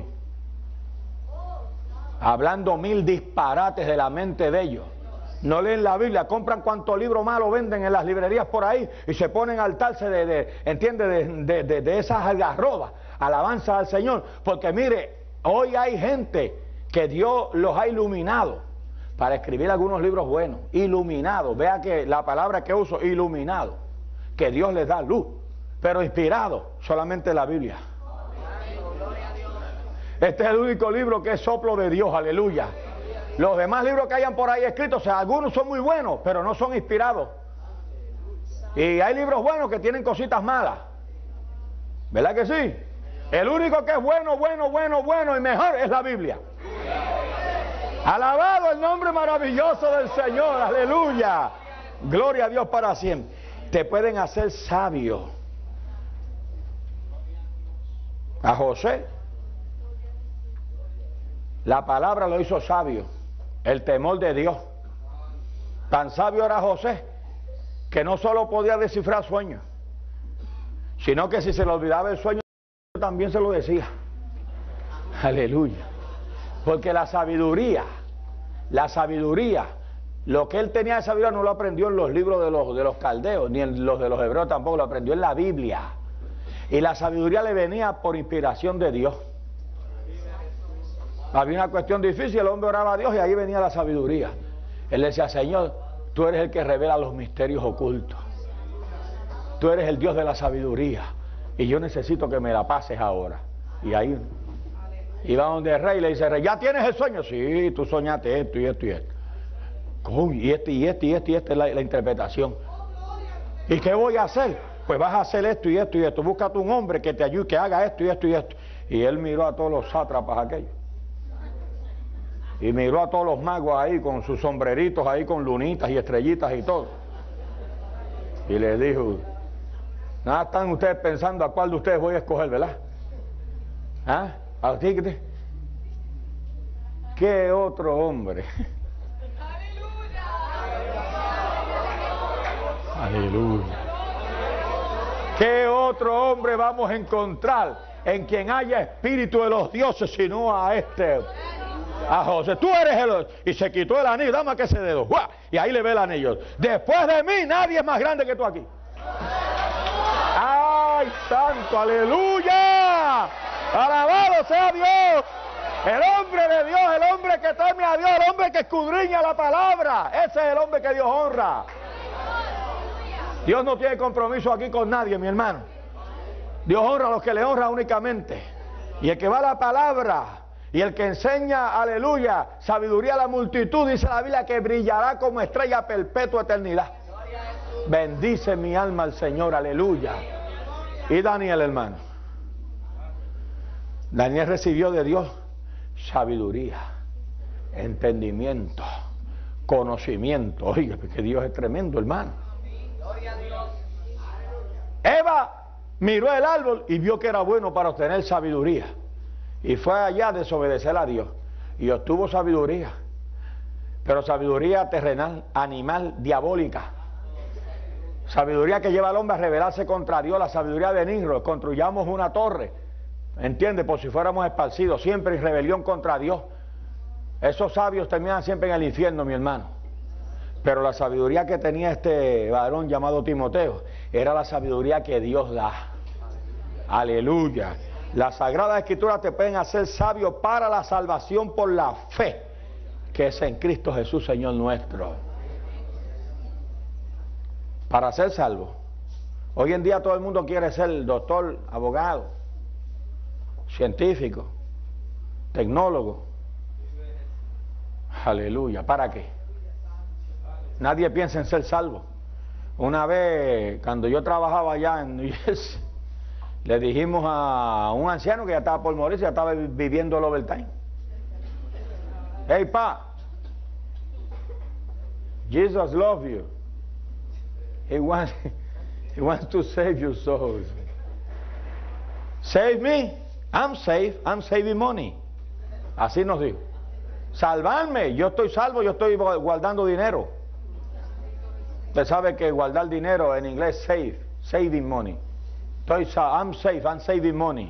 hablando mil disparates de la mente de ellos. No leen la Biblia, compran cuanto libro malo venden en las librerías por ahí y se ponen a hartarse de, de, entiende, de, de, de, de esas algarrobas, alabanza al Señor, porque mire, hoy hay gente que Dios los ha iluminado para escribir algunos libros buenos, iluminados, vea que la palabra que uso, iluminado, que Dios les da luz, pero inspirado solamente la Biblia. Este es el único libro que es soplo de Dios, aleluya. Los demás libros que hayan por ahí escritos, o sea, algunos son muy buenos, pero no son inspirados. Y hay libros buenos que tienen cositas malas. ¿Verdad que sí? El único que es bueno, bueno, bueno, bueno y mejor es la Biblia. Alabado el nombre maravilloso del Señor, aleluya. Gloria a Dios para siempre. Te pueden hacer sabio. A José, la palabra lo hizo sabio, el temor de Dios. Tan sabio era José que no solo podía descifrar sueños, sino que si se le olvidaba el sueño también se lo decía. Aleluya. Porque la sabiduría, la sabiduría, lo que él tenía de sabiduría no lo aprendió en los libros de los, de los caldeos, ni en los de los hebreos tampoco, lo aprendió en la Biblia. Y la sabiduría le venía por inspiración de Dios. Había una cuestión difícil, el hombre oraba a Dios y ahí venía la sabiduría. Él decía, Señor, tú eres el que revela los misterios ocultos. Tú eres el Dios de la sabiduría. Y yo necesito que me la pases ahora. Y ahí iba donde el rey y le dice, rey, ¿ya tienes el sueño? Sí, tú soñaste esto y esto y esto. Y este y este y este y esta es la, la interpretación. ¿Y qué voy a hacer? Pues vas a hacer esto y esto y esto. Búscate un hombre que te ayude, que haga esto y esto y esto. Y él miró a todos los sátrapas aquellos. Y miró a todos los magos ahí con sus sombreritos ahí con lunitas y estrellitas y todo. Y les dijo, nada están ustedes pensando a cuál de ustedes voy a escoger, ¿verdad? ¿Ah? ¿A ti qué? ¿Qué otro hombre? Aleluya. ¿Qué otro hombre vamos a encontrar en quien haya espíritu de los dioses sino a este? A José. Tú eres el... Y se quitó el anillo. Dame que ese dedo. ¡Guau! Y ahí le ve el anillo. Después de mí nadie es más grande que tú aquí. ¡Ay, santo! ¡Aleluya! ¡Alabado sea Dios! El hombre de Dios, el hombre que teme a Dios, el hombre que escudriña la palabra. Ese es el hombre que Dios honra. Dios no tiene compromiso aquí con nadie, mi hermano. Dios honra a los que le honran únicamente. Y el que va a la palabra y el que enseña, aleluya, sabiduría a la multitud, dice la Biblia que brillará como estrella perpetua eternidad. Bendice mi alma al Señor, aleluya. Y Daniel, hermano. Daniel recibió de Dios sabiduría, entendimiento, conocimiento. Oiga, porque Dios es tremendo, hermano. Eva miró el árbol y vio que era bueno para obtener sabiduría. Y fue allá a desobedecer a Dios. Y obtuvo sabiduría. Pero sabiduría terrenal, animal, diabólica. Sabiduría que lleva al hombre a rebelarse contra Dios. La sabiduría de Nimrod. Construyamos una torre. ¿Entiende? Por si fuéramos esparcidos. Siempre en rebelión contra Dios. Esos sabios terminan siempre en el infierno, mi hermano. Pero la sabiduría que tenía este varón llamado Timoteo era la sabiduría que Dios da. Aleluya. Las Sagradas Escrituras te pueden hacer sabio para la salvación por la fe que es en Cristo Jesús, Señor nuestro. Para ser salvo. Hoy en día todo el mundo quiere ser doctor, abogado, científico, tecnólogo. Aleluya. ¿Para qué? Nadie piensa en ser salvo. Una vez, cuando yo trabajaba allá en New Jersey, le dijimos a un anciano que ya estaba por morir, ya estaba viviendo el overtime. Hey, pa, Jesus loves you. He wants, he wants to save your souls. Save me. I'm safe. I'm saving money. Así nos dijo. Salvarme. Yo estoy salvo, yo estoy guardando dinero. Usted sabe que guardar dinero en inglés es save, saving money. Estoy, I'm safe, I'm saving money.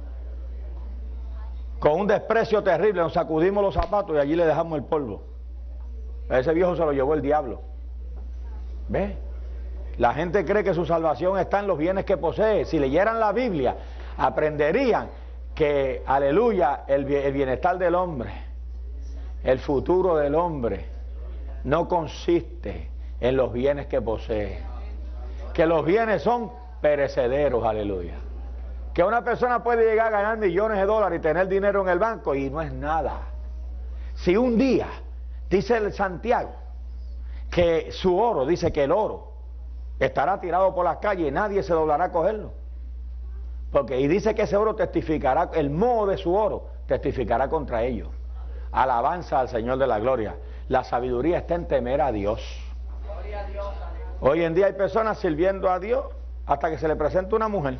Con un desprecio terrible nos sacudimos los zapatos y allí le dejamos el polvo. Ese viejo se lo llevó el diablo. ¿Ve? La gente cree que su salvación está en los bienes que posee. Si leyeran la Biblia, aprenderían que, aleluya, el, el bienestar del hombre, el futuro del hombre, no consiste en los bienes que posee. Que los bienes son perecederos, aleluya. Que una persona puede llegar a ganar millones de dólares y tener dinero en el banco y no es nada. Si un día Dice el Santiago que su oro, dice que el oro estará tirado por las calles y nadie se doblará a cogerlo. Porque, y dice que ese oro testificará, el moho de su oro testificará contra ellos. Alabanza al Señor de la gloria. La sabiduría está en temer a Dios. Hoy en día hay personas sirviendo a Dios hasta que se le presenta una mujer.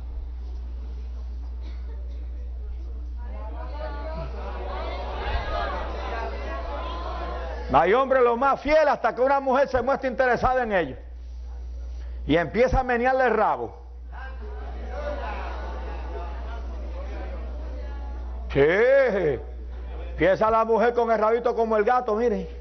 Hay hombres los más fieles hasta que una mujer se muestra interesada en ellos y empieza a menearle el rabo. Sí, empieza la mujer con el rabito como el gato, mire.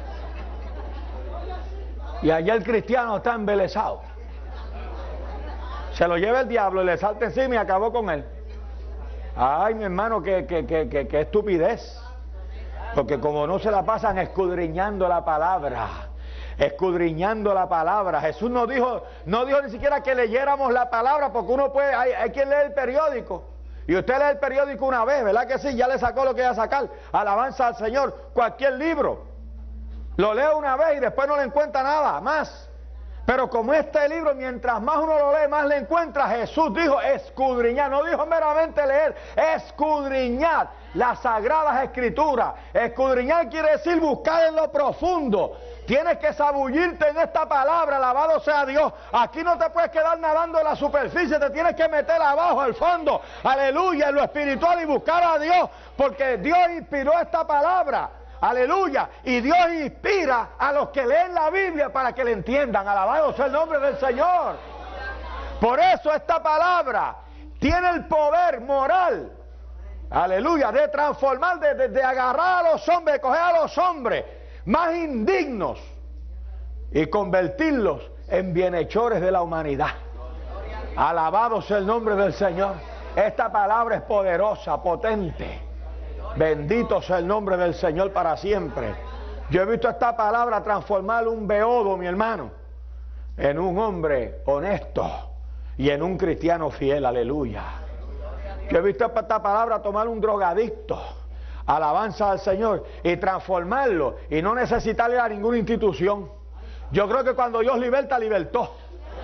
Y allá el cristiano está embelesado. Se lo lleva el diablo y le salta encima y acabó con él. Ay, mi hermano, qué, qué, qué, qué, qué estupidez. Porque como no se la pasan escudriñando la palabra, escudriñando la palabra. Jesús no dijo, no dijo ni siquiera que leyéramos la palabra, porque uno puede, hay, hay quien lee el periódico. Y usted lee el periódico una vez, ¿verdad que sí? Ya le sacó lo que iba a sacar. Alabanza al Señor. Cualquier libro lo lee una vez y después no le encuentra nada más. Pero como este libro, mientras más uno lo lee, más le encuentra. Jesús dijo escudriñar, no dijo meramente leer, escudriñar las sagradas escrituras. Escudriñar quiere decir buscar en lo profundo. Tienes que zabullirte en esta palabra, alabado sea Dios. Aquí no te puedes quedar nadando en la superficie, te tienes que meter abajo, al fondo, aleluya, en lo espiritual y buscar a Dios, porque Dios inspiró esta palabra. Aleluya, y Dios inspira a los que leen la Biblia para que le entiendan. Alabado sea el nombre del Señor. Por eso esta palabra tiene el poder moral, aleluya, de transformar, de, de, de agarrar a los hombres, de coger a los hombres más indignos y convertirlos en bienhechores de la humanidad. Alabado sea el nombre del Señor. Esta palabra es poderosa, potente. Bendito sea el nombre del Señor para siempre. Yo he visto esta palabra transformar un beodo, mi hermano, en un hombre honesto y en un cristiano fiel, aleluya. Yo he visto esta palabra tomar un drogadicto, alabanza al Señor, y transformarlo y no necesitarle a ninguna institución. Yo creo que cuando Dios liberta, libertó.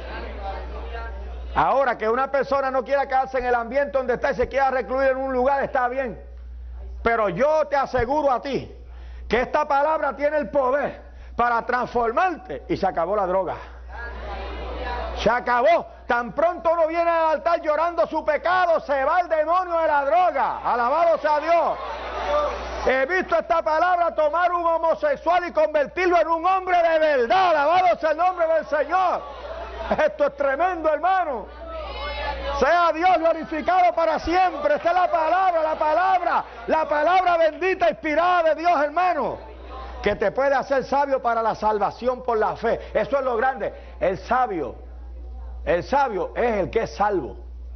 Ahora, que una persona no quiera quedarse en el ambiente donde está y se quiera recluir en un lugar, está bien. Pero yo te aseguro a ti que esta palabra tiene el poder para transformarte, y se acabó la droga. Se acabó. Tan pronto uno viene al altar llorando su pecado, se va el demonio de la droga. Alabado sea Dios. He visto esta palabra tomar un homosexual y convertirlo en un hombre de verdad. Alabado sea el nombre del Señor. Esto es tremendo, hermano. Sea Dios glorificado para siempre. Esta es la palabra, la palabra, la palabra bendita, inspirada de Dios, hermano, que te puede hacer sabio para la salvación por la fe. Eso es lo grande. El sabio, el sabio es el que es salvo.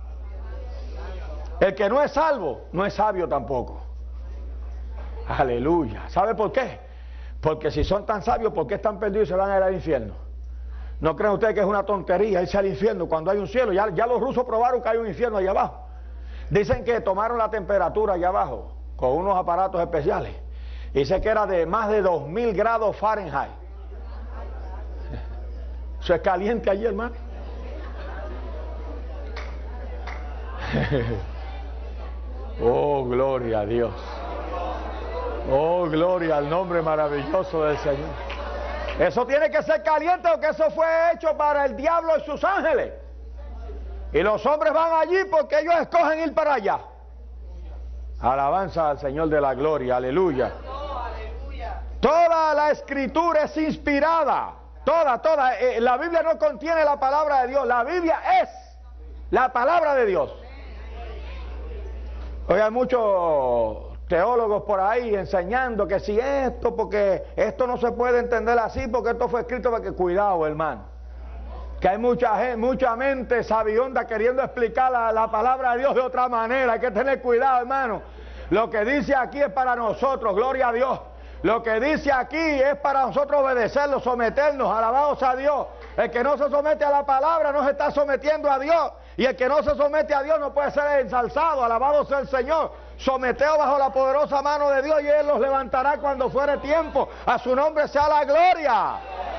El que no es salvo, no es sabio tampoco. Aleluya. ¿Sabe por qué? Porque si son tan sabios, ¿por qué están perdidos y se van a ir al infierno? ¿No creen ustedes que es una tontería irse al infierno cuando hay un cielo? Ya, ya los rusos probaron que hay un infierno allá abajo. Dicen que tomaron la temperatura allá abajo con unos aparatos especiales. Dice que era de más de dos mil grados Fahrenheit. Eso es caliente allí, hermano. Oh, gloria a Dios. Oh, gloria al nombre maravilloso del Señor. Eso tiene que ser caliente, porque eso fue hecho para el diablo y sus ángeles. Y los hombres van allí porque ellos escogen ir para allá. Alabanza al Señor de la gloria, aleluya. Toda la escritura es inspirada. Toda, toda. Eh, la Biblia no contiene la palabra de Dios. La Biblia es la palabra de Dios. Hoy hay muchos teólogos por ahí enseñando que si esto, porque esto no se puede entender así, porque esto fue escrito para que, cuidado, hermano, que hay mucha gente, mucha mente sabionda queriendo explicar la, la palabra de Dios de otra manera. Hay que tener cuidado, hermano. Lo que dice aquí es para nosotros, gloria a Dios. Lo que dice aquí es para nosotros obedecerlo, someternos, alabados a Dios. El que no se somete a la palabra no se está sometiendo a Dios, y el que no se somete a Dios no puede ser ensalzado, alabado sea el Señor. someteos bajo la poderosa mano de Dios y Él los levantará cuando fuere tiempo. A su nombre sea la gloria.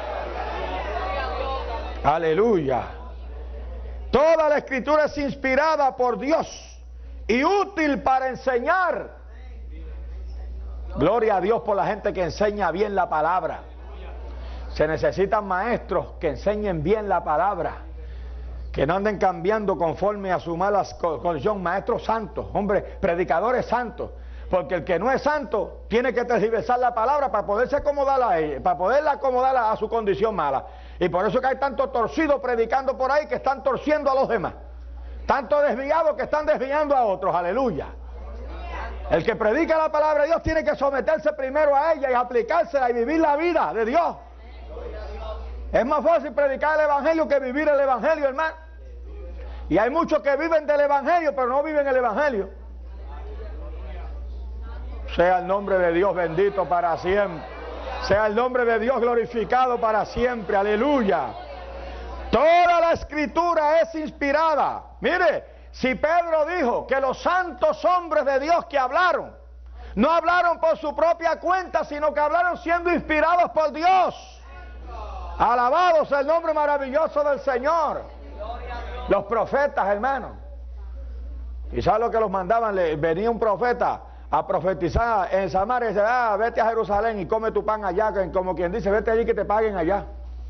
Aleluya. Toda la Escritura es inspirada por Dios y útil para enseñar. Gloria a Dios por la gente que enseña bien la palabra. Se necesitan maestros que enseñen bien la palabra, que no anden cambiando conforme a su mala condición. Maestros santos, hombre, predicadores santos, porque el que no es santo tiene que tergiversar la palabra para poderse acomodar a ella, para poderla acomodar a, a su condición mala. Y por eso que hay tantos torcidos predicando por ahí que están torciendo a los demás, tantos desviados que están desviando a otros. Aleluya. El que predica la palabra de Dios tiene que someterse primero a ella y aplicársela y vivir la vida de Dios. Es más fácil predicar el Evangelio que vivir el Evangelio, hermano. Y hay muchos que viven del Evangelio, pero no viven el Evangelio. Sea el nombre de Dios bendito para siempre. Sea el nombre de Dios glorificado para siempre. Aleluya. Toda la Escritura es inspirada. Mire, si Pedro dijo que los santos hombres de Dios que hablaron, no hablaron por su propia cuenta, sino que hablaron siendo inspirados por Dios. Alabado sea el nombre maravilloso del Señor. Los profetas, hermano. ¿Y sabes lo que los mandaban? Le, venía un profeta a profetizar en Samaria y dice, ah, vete a Jerusalén y come tu pan allá, como quien dice, vete allí que te paguen allá.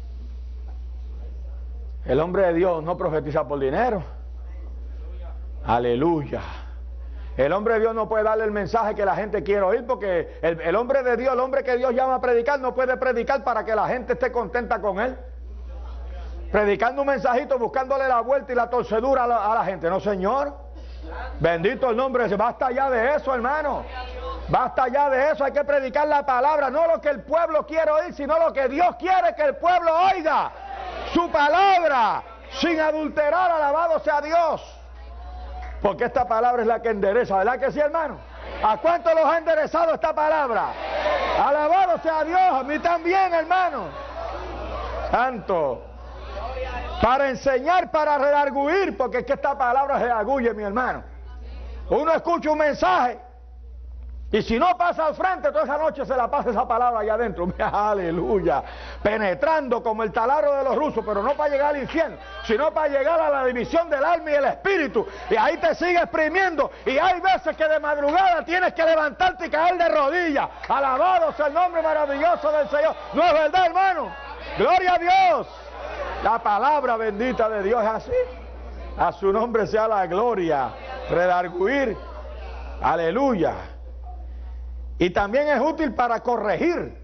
El hombre de Dios no profetiza por dinero. Aleluya. El hombre de Dios no puede darle el mensaje que la gente quiere oír, porque el, el hombre de Dios, el hombre que Dios llama a predicar, no puede predicar para que la gente esté contenta con él. Predicando un mensajito, buscándole la vuelta y la torcedura a la, a la gente. No, Señor. Bendito el nombre. Basta ya de eso, hermano. Basta ya de eso. Hay que predicar la palabra, no lo que el pueblo quiere oír, sino lo que Dios quiere que el pueblo oiga. Su palabra, sin adulterar. Alabado sea Dios. Porque esta palabra es la que endereza, ¿verdad que sí, hermano? ¿A cuánto los ha enderezado esta palabra? Alabado sea Dios, a mí también, hermano. Santo. Para enseñar, para redarguir, porque es que esta palabra redarguye, mi hermano. Uno escucha un mensaje y si no pasa al frente, toda esa noche se la pasa esa palabra allá adentro. Aleluya. Penetrando como el taladro de los rusos, pero no para llegar al infierno, sino para llegar a la división del alma y el espíritu. Y ahí te sigue exprimiendo. Y hay veces que de madrugada tienes que levantarte y caer de rodillas. Alabado sea el nombre maravilloso del Señor. ¿No es verdad, hermano? Gloria a Dios. La palabra bendita de Dios es así. A su nombre sea la gloria. Redarguir. Aleluya. Y también es útil para corregir.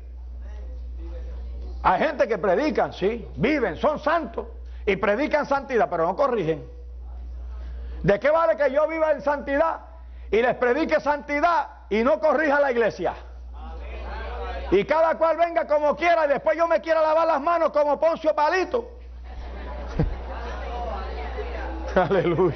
Hay gente que predican, sí, viven, son santos y predican santidad, pero no corrigen. ¿De qué vale que yo viva en santidad y les predique santidad y no corrija la iglesia? Y cada cual venga como quiera y después yo me quiera lavar las manos como Poncio Palito. Aleluya.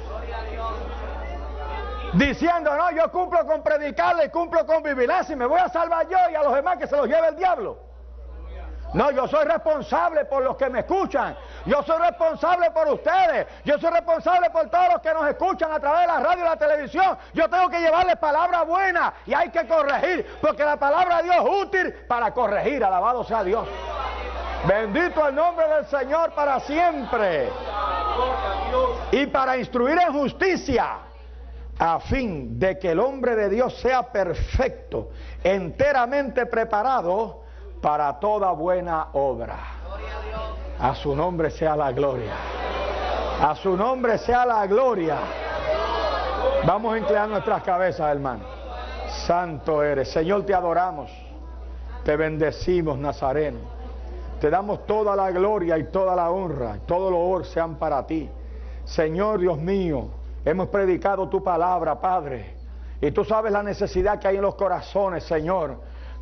Diciendo, no, yo cumplo con predicarle y cumplo con vigilar, si me voy a salvar yo y a los demás que se los lleve el diablo. No, yo soy responsable por los que me escuchan. Yo soy responsable por ustedes. Yo soy responsable por todos los que nos escuchan a través de la radio y la televisión. Yo tengo que llevarles palabra buena y hay que corregir, porque la palabra de Dios es útil para corregir. Alabado sea Dios. Bendito el nombre del Señor para siempre. Y para instruir en justicia, a fin de que el hombre de Dios sea perfecto, enteramente preparado para toda buena obra. A su nombre sea la gloria. A su nombre sea la gloria. Vamos a inclinar nuestras cabezas, hermano. Santo eres. Señor, te adoramos. Te bendecimos, Nazareno. Te damos toda la gloria y toda la honra. Todo el honor sean para ti. Señor Dios mío, hemos predicado tu palabra, Padre. Y tú sabes la necesidad que hay en los corazones, Señor.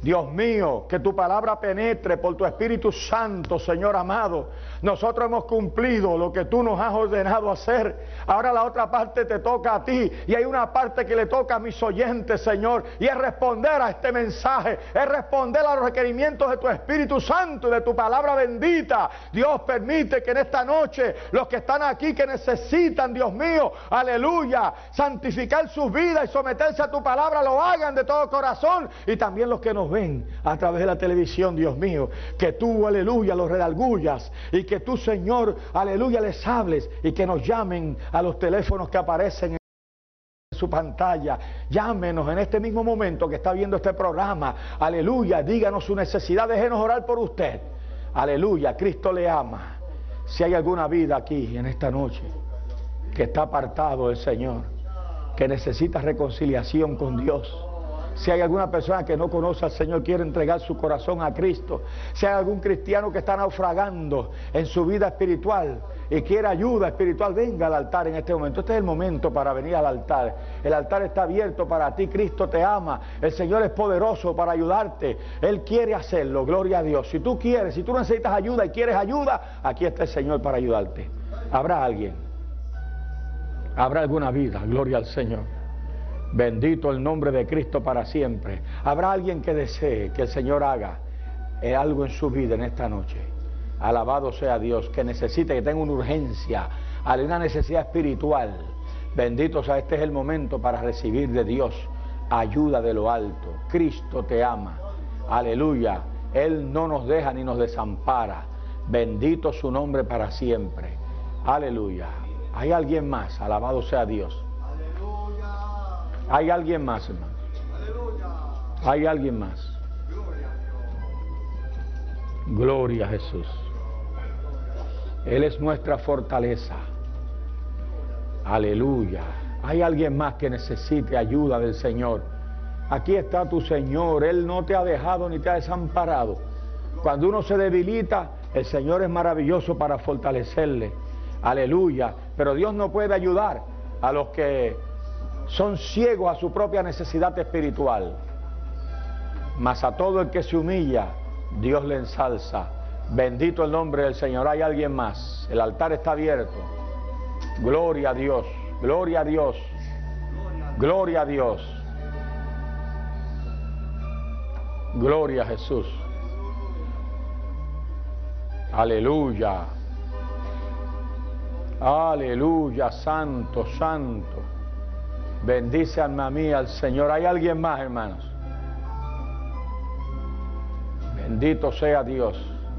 Dios mío, que tu palabra penetre por tu Espíritu Santo, Señor amado. Nosotros hemos cumplido lo que tú nos has ordenado hacer. Ahora la otra parte te toca a ti, y hay una parte que le toca a mis oyentes, Señor, y es responder a este mensaje, es responder a los requerimientos de tu Espíritu Santo y de tu palabra bendita. Dios, permite que en esta noche los que están aquí, que necesitan, Dios mío, aleluya, santificar sus vidas y someterse a tu palabra, lo hagan de todo corazón. Y también los que nos ven a través de la televisión, Dios mío, que tú, aleluya, los redargullas, y que tú, Señor, aleluya, les hables, y que nos llamen a los teléfonos que aparecen en su pantalla. Llámenos en este mismo momento que está viendo este programa, aleluya, díganos su necesidad, déjenos orar por usted, aleluya. Cristo le ama. Si hay alguna vida aquí en esta noche que está apartado del Señor, que necesita reconciliación con Dios, si hay alguna persona que no conoce al Señor, quiere entregar su corazón a Cristo, si hay algún cristiano que está naufragando en su vida espiritual y quiere ayuda espiritual, venga al altar en este momento. Este es el momento para venir al altar. El altar está abierto para ti. Cristo te ama. El Señor es poderoso para ayudarte. Él quiere hacerlo. Gloria a Dios. Si tú quieres, si tú necesitas ayuda y quieres ayuda, aquí está el Señor para ayudarte. ¿Habrá alguien? ¿Habrá alguna vida? Gloria al Señor. Bendito el nombre de Cristo para siempre. ¿Habrá alguien que desee que el Señor haga algo en su vida en esta noche? Alabado sea Dios, que necesite, que tenga una urgencia, una necesidad espiritual. Bendito sea, este es el momento para recibir de Dios ayuda de lo alto. Cristo te ama. Aleluya. Él no nos deja ni nos desampara. Bendito su nombre para siempre. Aleluya. ¿Hay alguien más? Alabado sea Dios. Hay alguien más, hermano. Hay alguien más. Gloria a Jesús. Él es nuestra fortaleza. Aleluya. Hay alguien más que necesite ayuda del Señor. Aquí está tu Señor. Él no te ha dejado ni te ha desamparado. Cuando uno se debilita, el Señor es maravilloso para fortalecerle. Aleluya. Pero Dios no puede ayudar a los que son ciegos a su propia necesidad espiritual. Mas a todo el que se humilla, Dios le ensalza. Bendito el nombre del Señor. Hay alguien más. El altar está abierto. Gloria a Dios. Gloria a Dios. Gloria a Dios. Gloria a Jesús. Aleluya. Aleluya. Santo, santo. Bendice alma mía al Señor. ¿Hay alguien más, hermanos? Bendito sea Dios.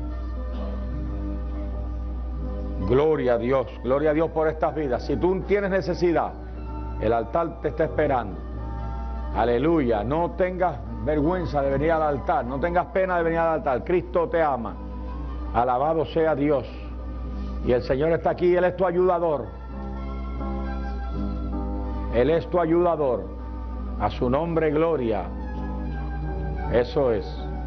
Gloria a Dios. Gloria a Dios por estas vidas. Si tú tienes necesidad, el altar te está esperando. Aleluya. No tengas vergüenza de venir al altar. No tengas pena de venir al altar. Cristo te ama. Alabado sea Dios. Y el Señor está aquí. Él es tu ayudador. Él es tu ayudador. A su nombre, gloria. Eso es.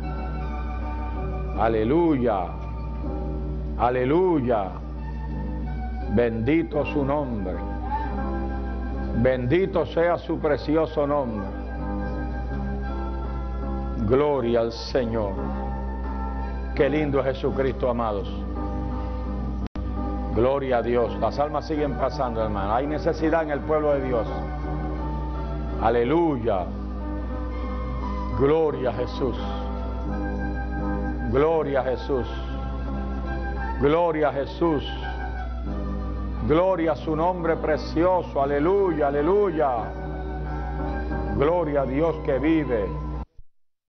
Aleluya. Aleluya. Bendito su nombre. Bendito sea su precioso nombre. Gloria al Señor. Qué lindo es Jesucristo, amados. Gloria a Dios. Las almas siguen pasando, hermano. Hay necesidad en el pueblo de Dios. Aleluya. Gloria a Jesús. Gloria a Jesús. Gloria a Jesús. Gloria a su nombre precioso. Aleluya, aleluya. Gloria a Dios que vive.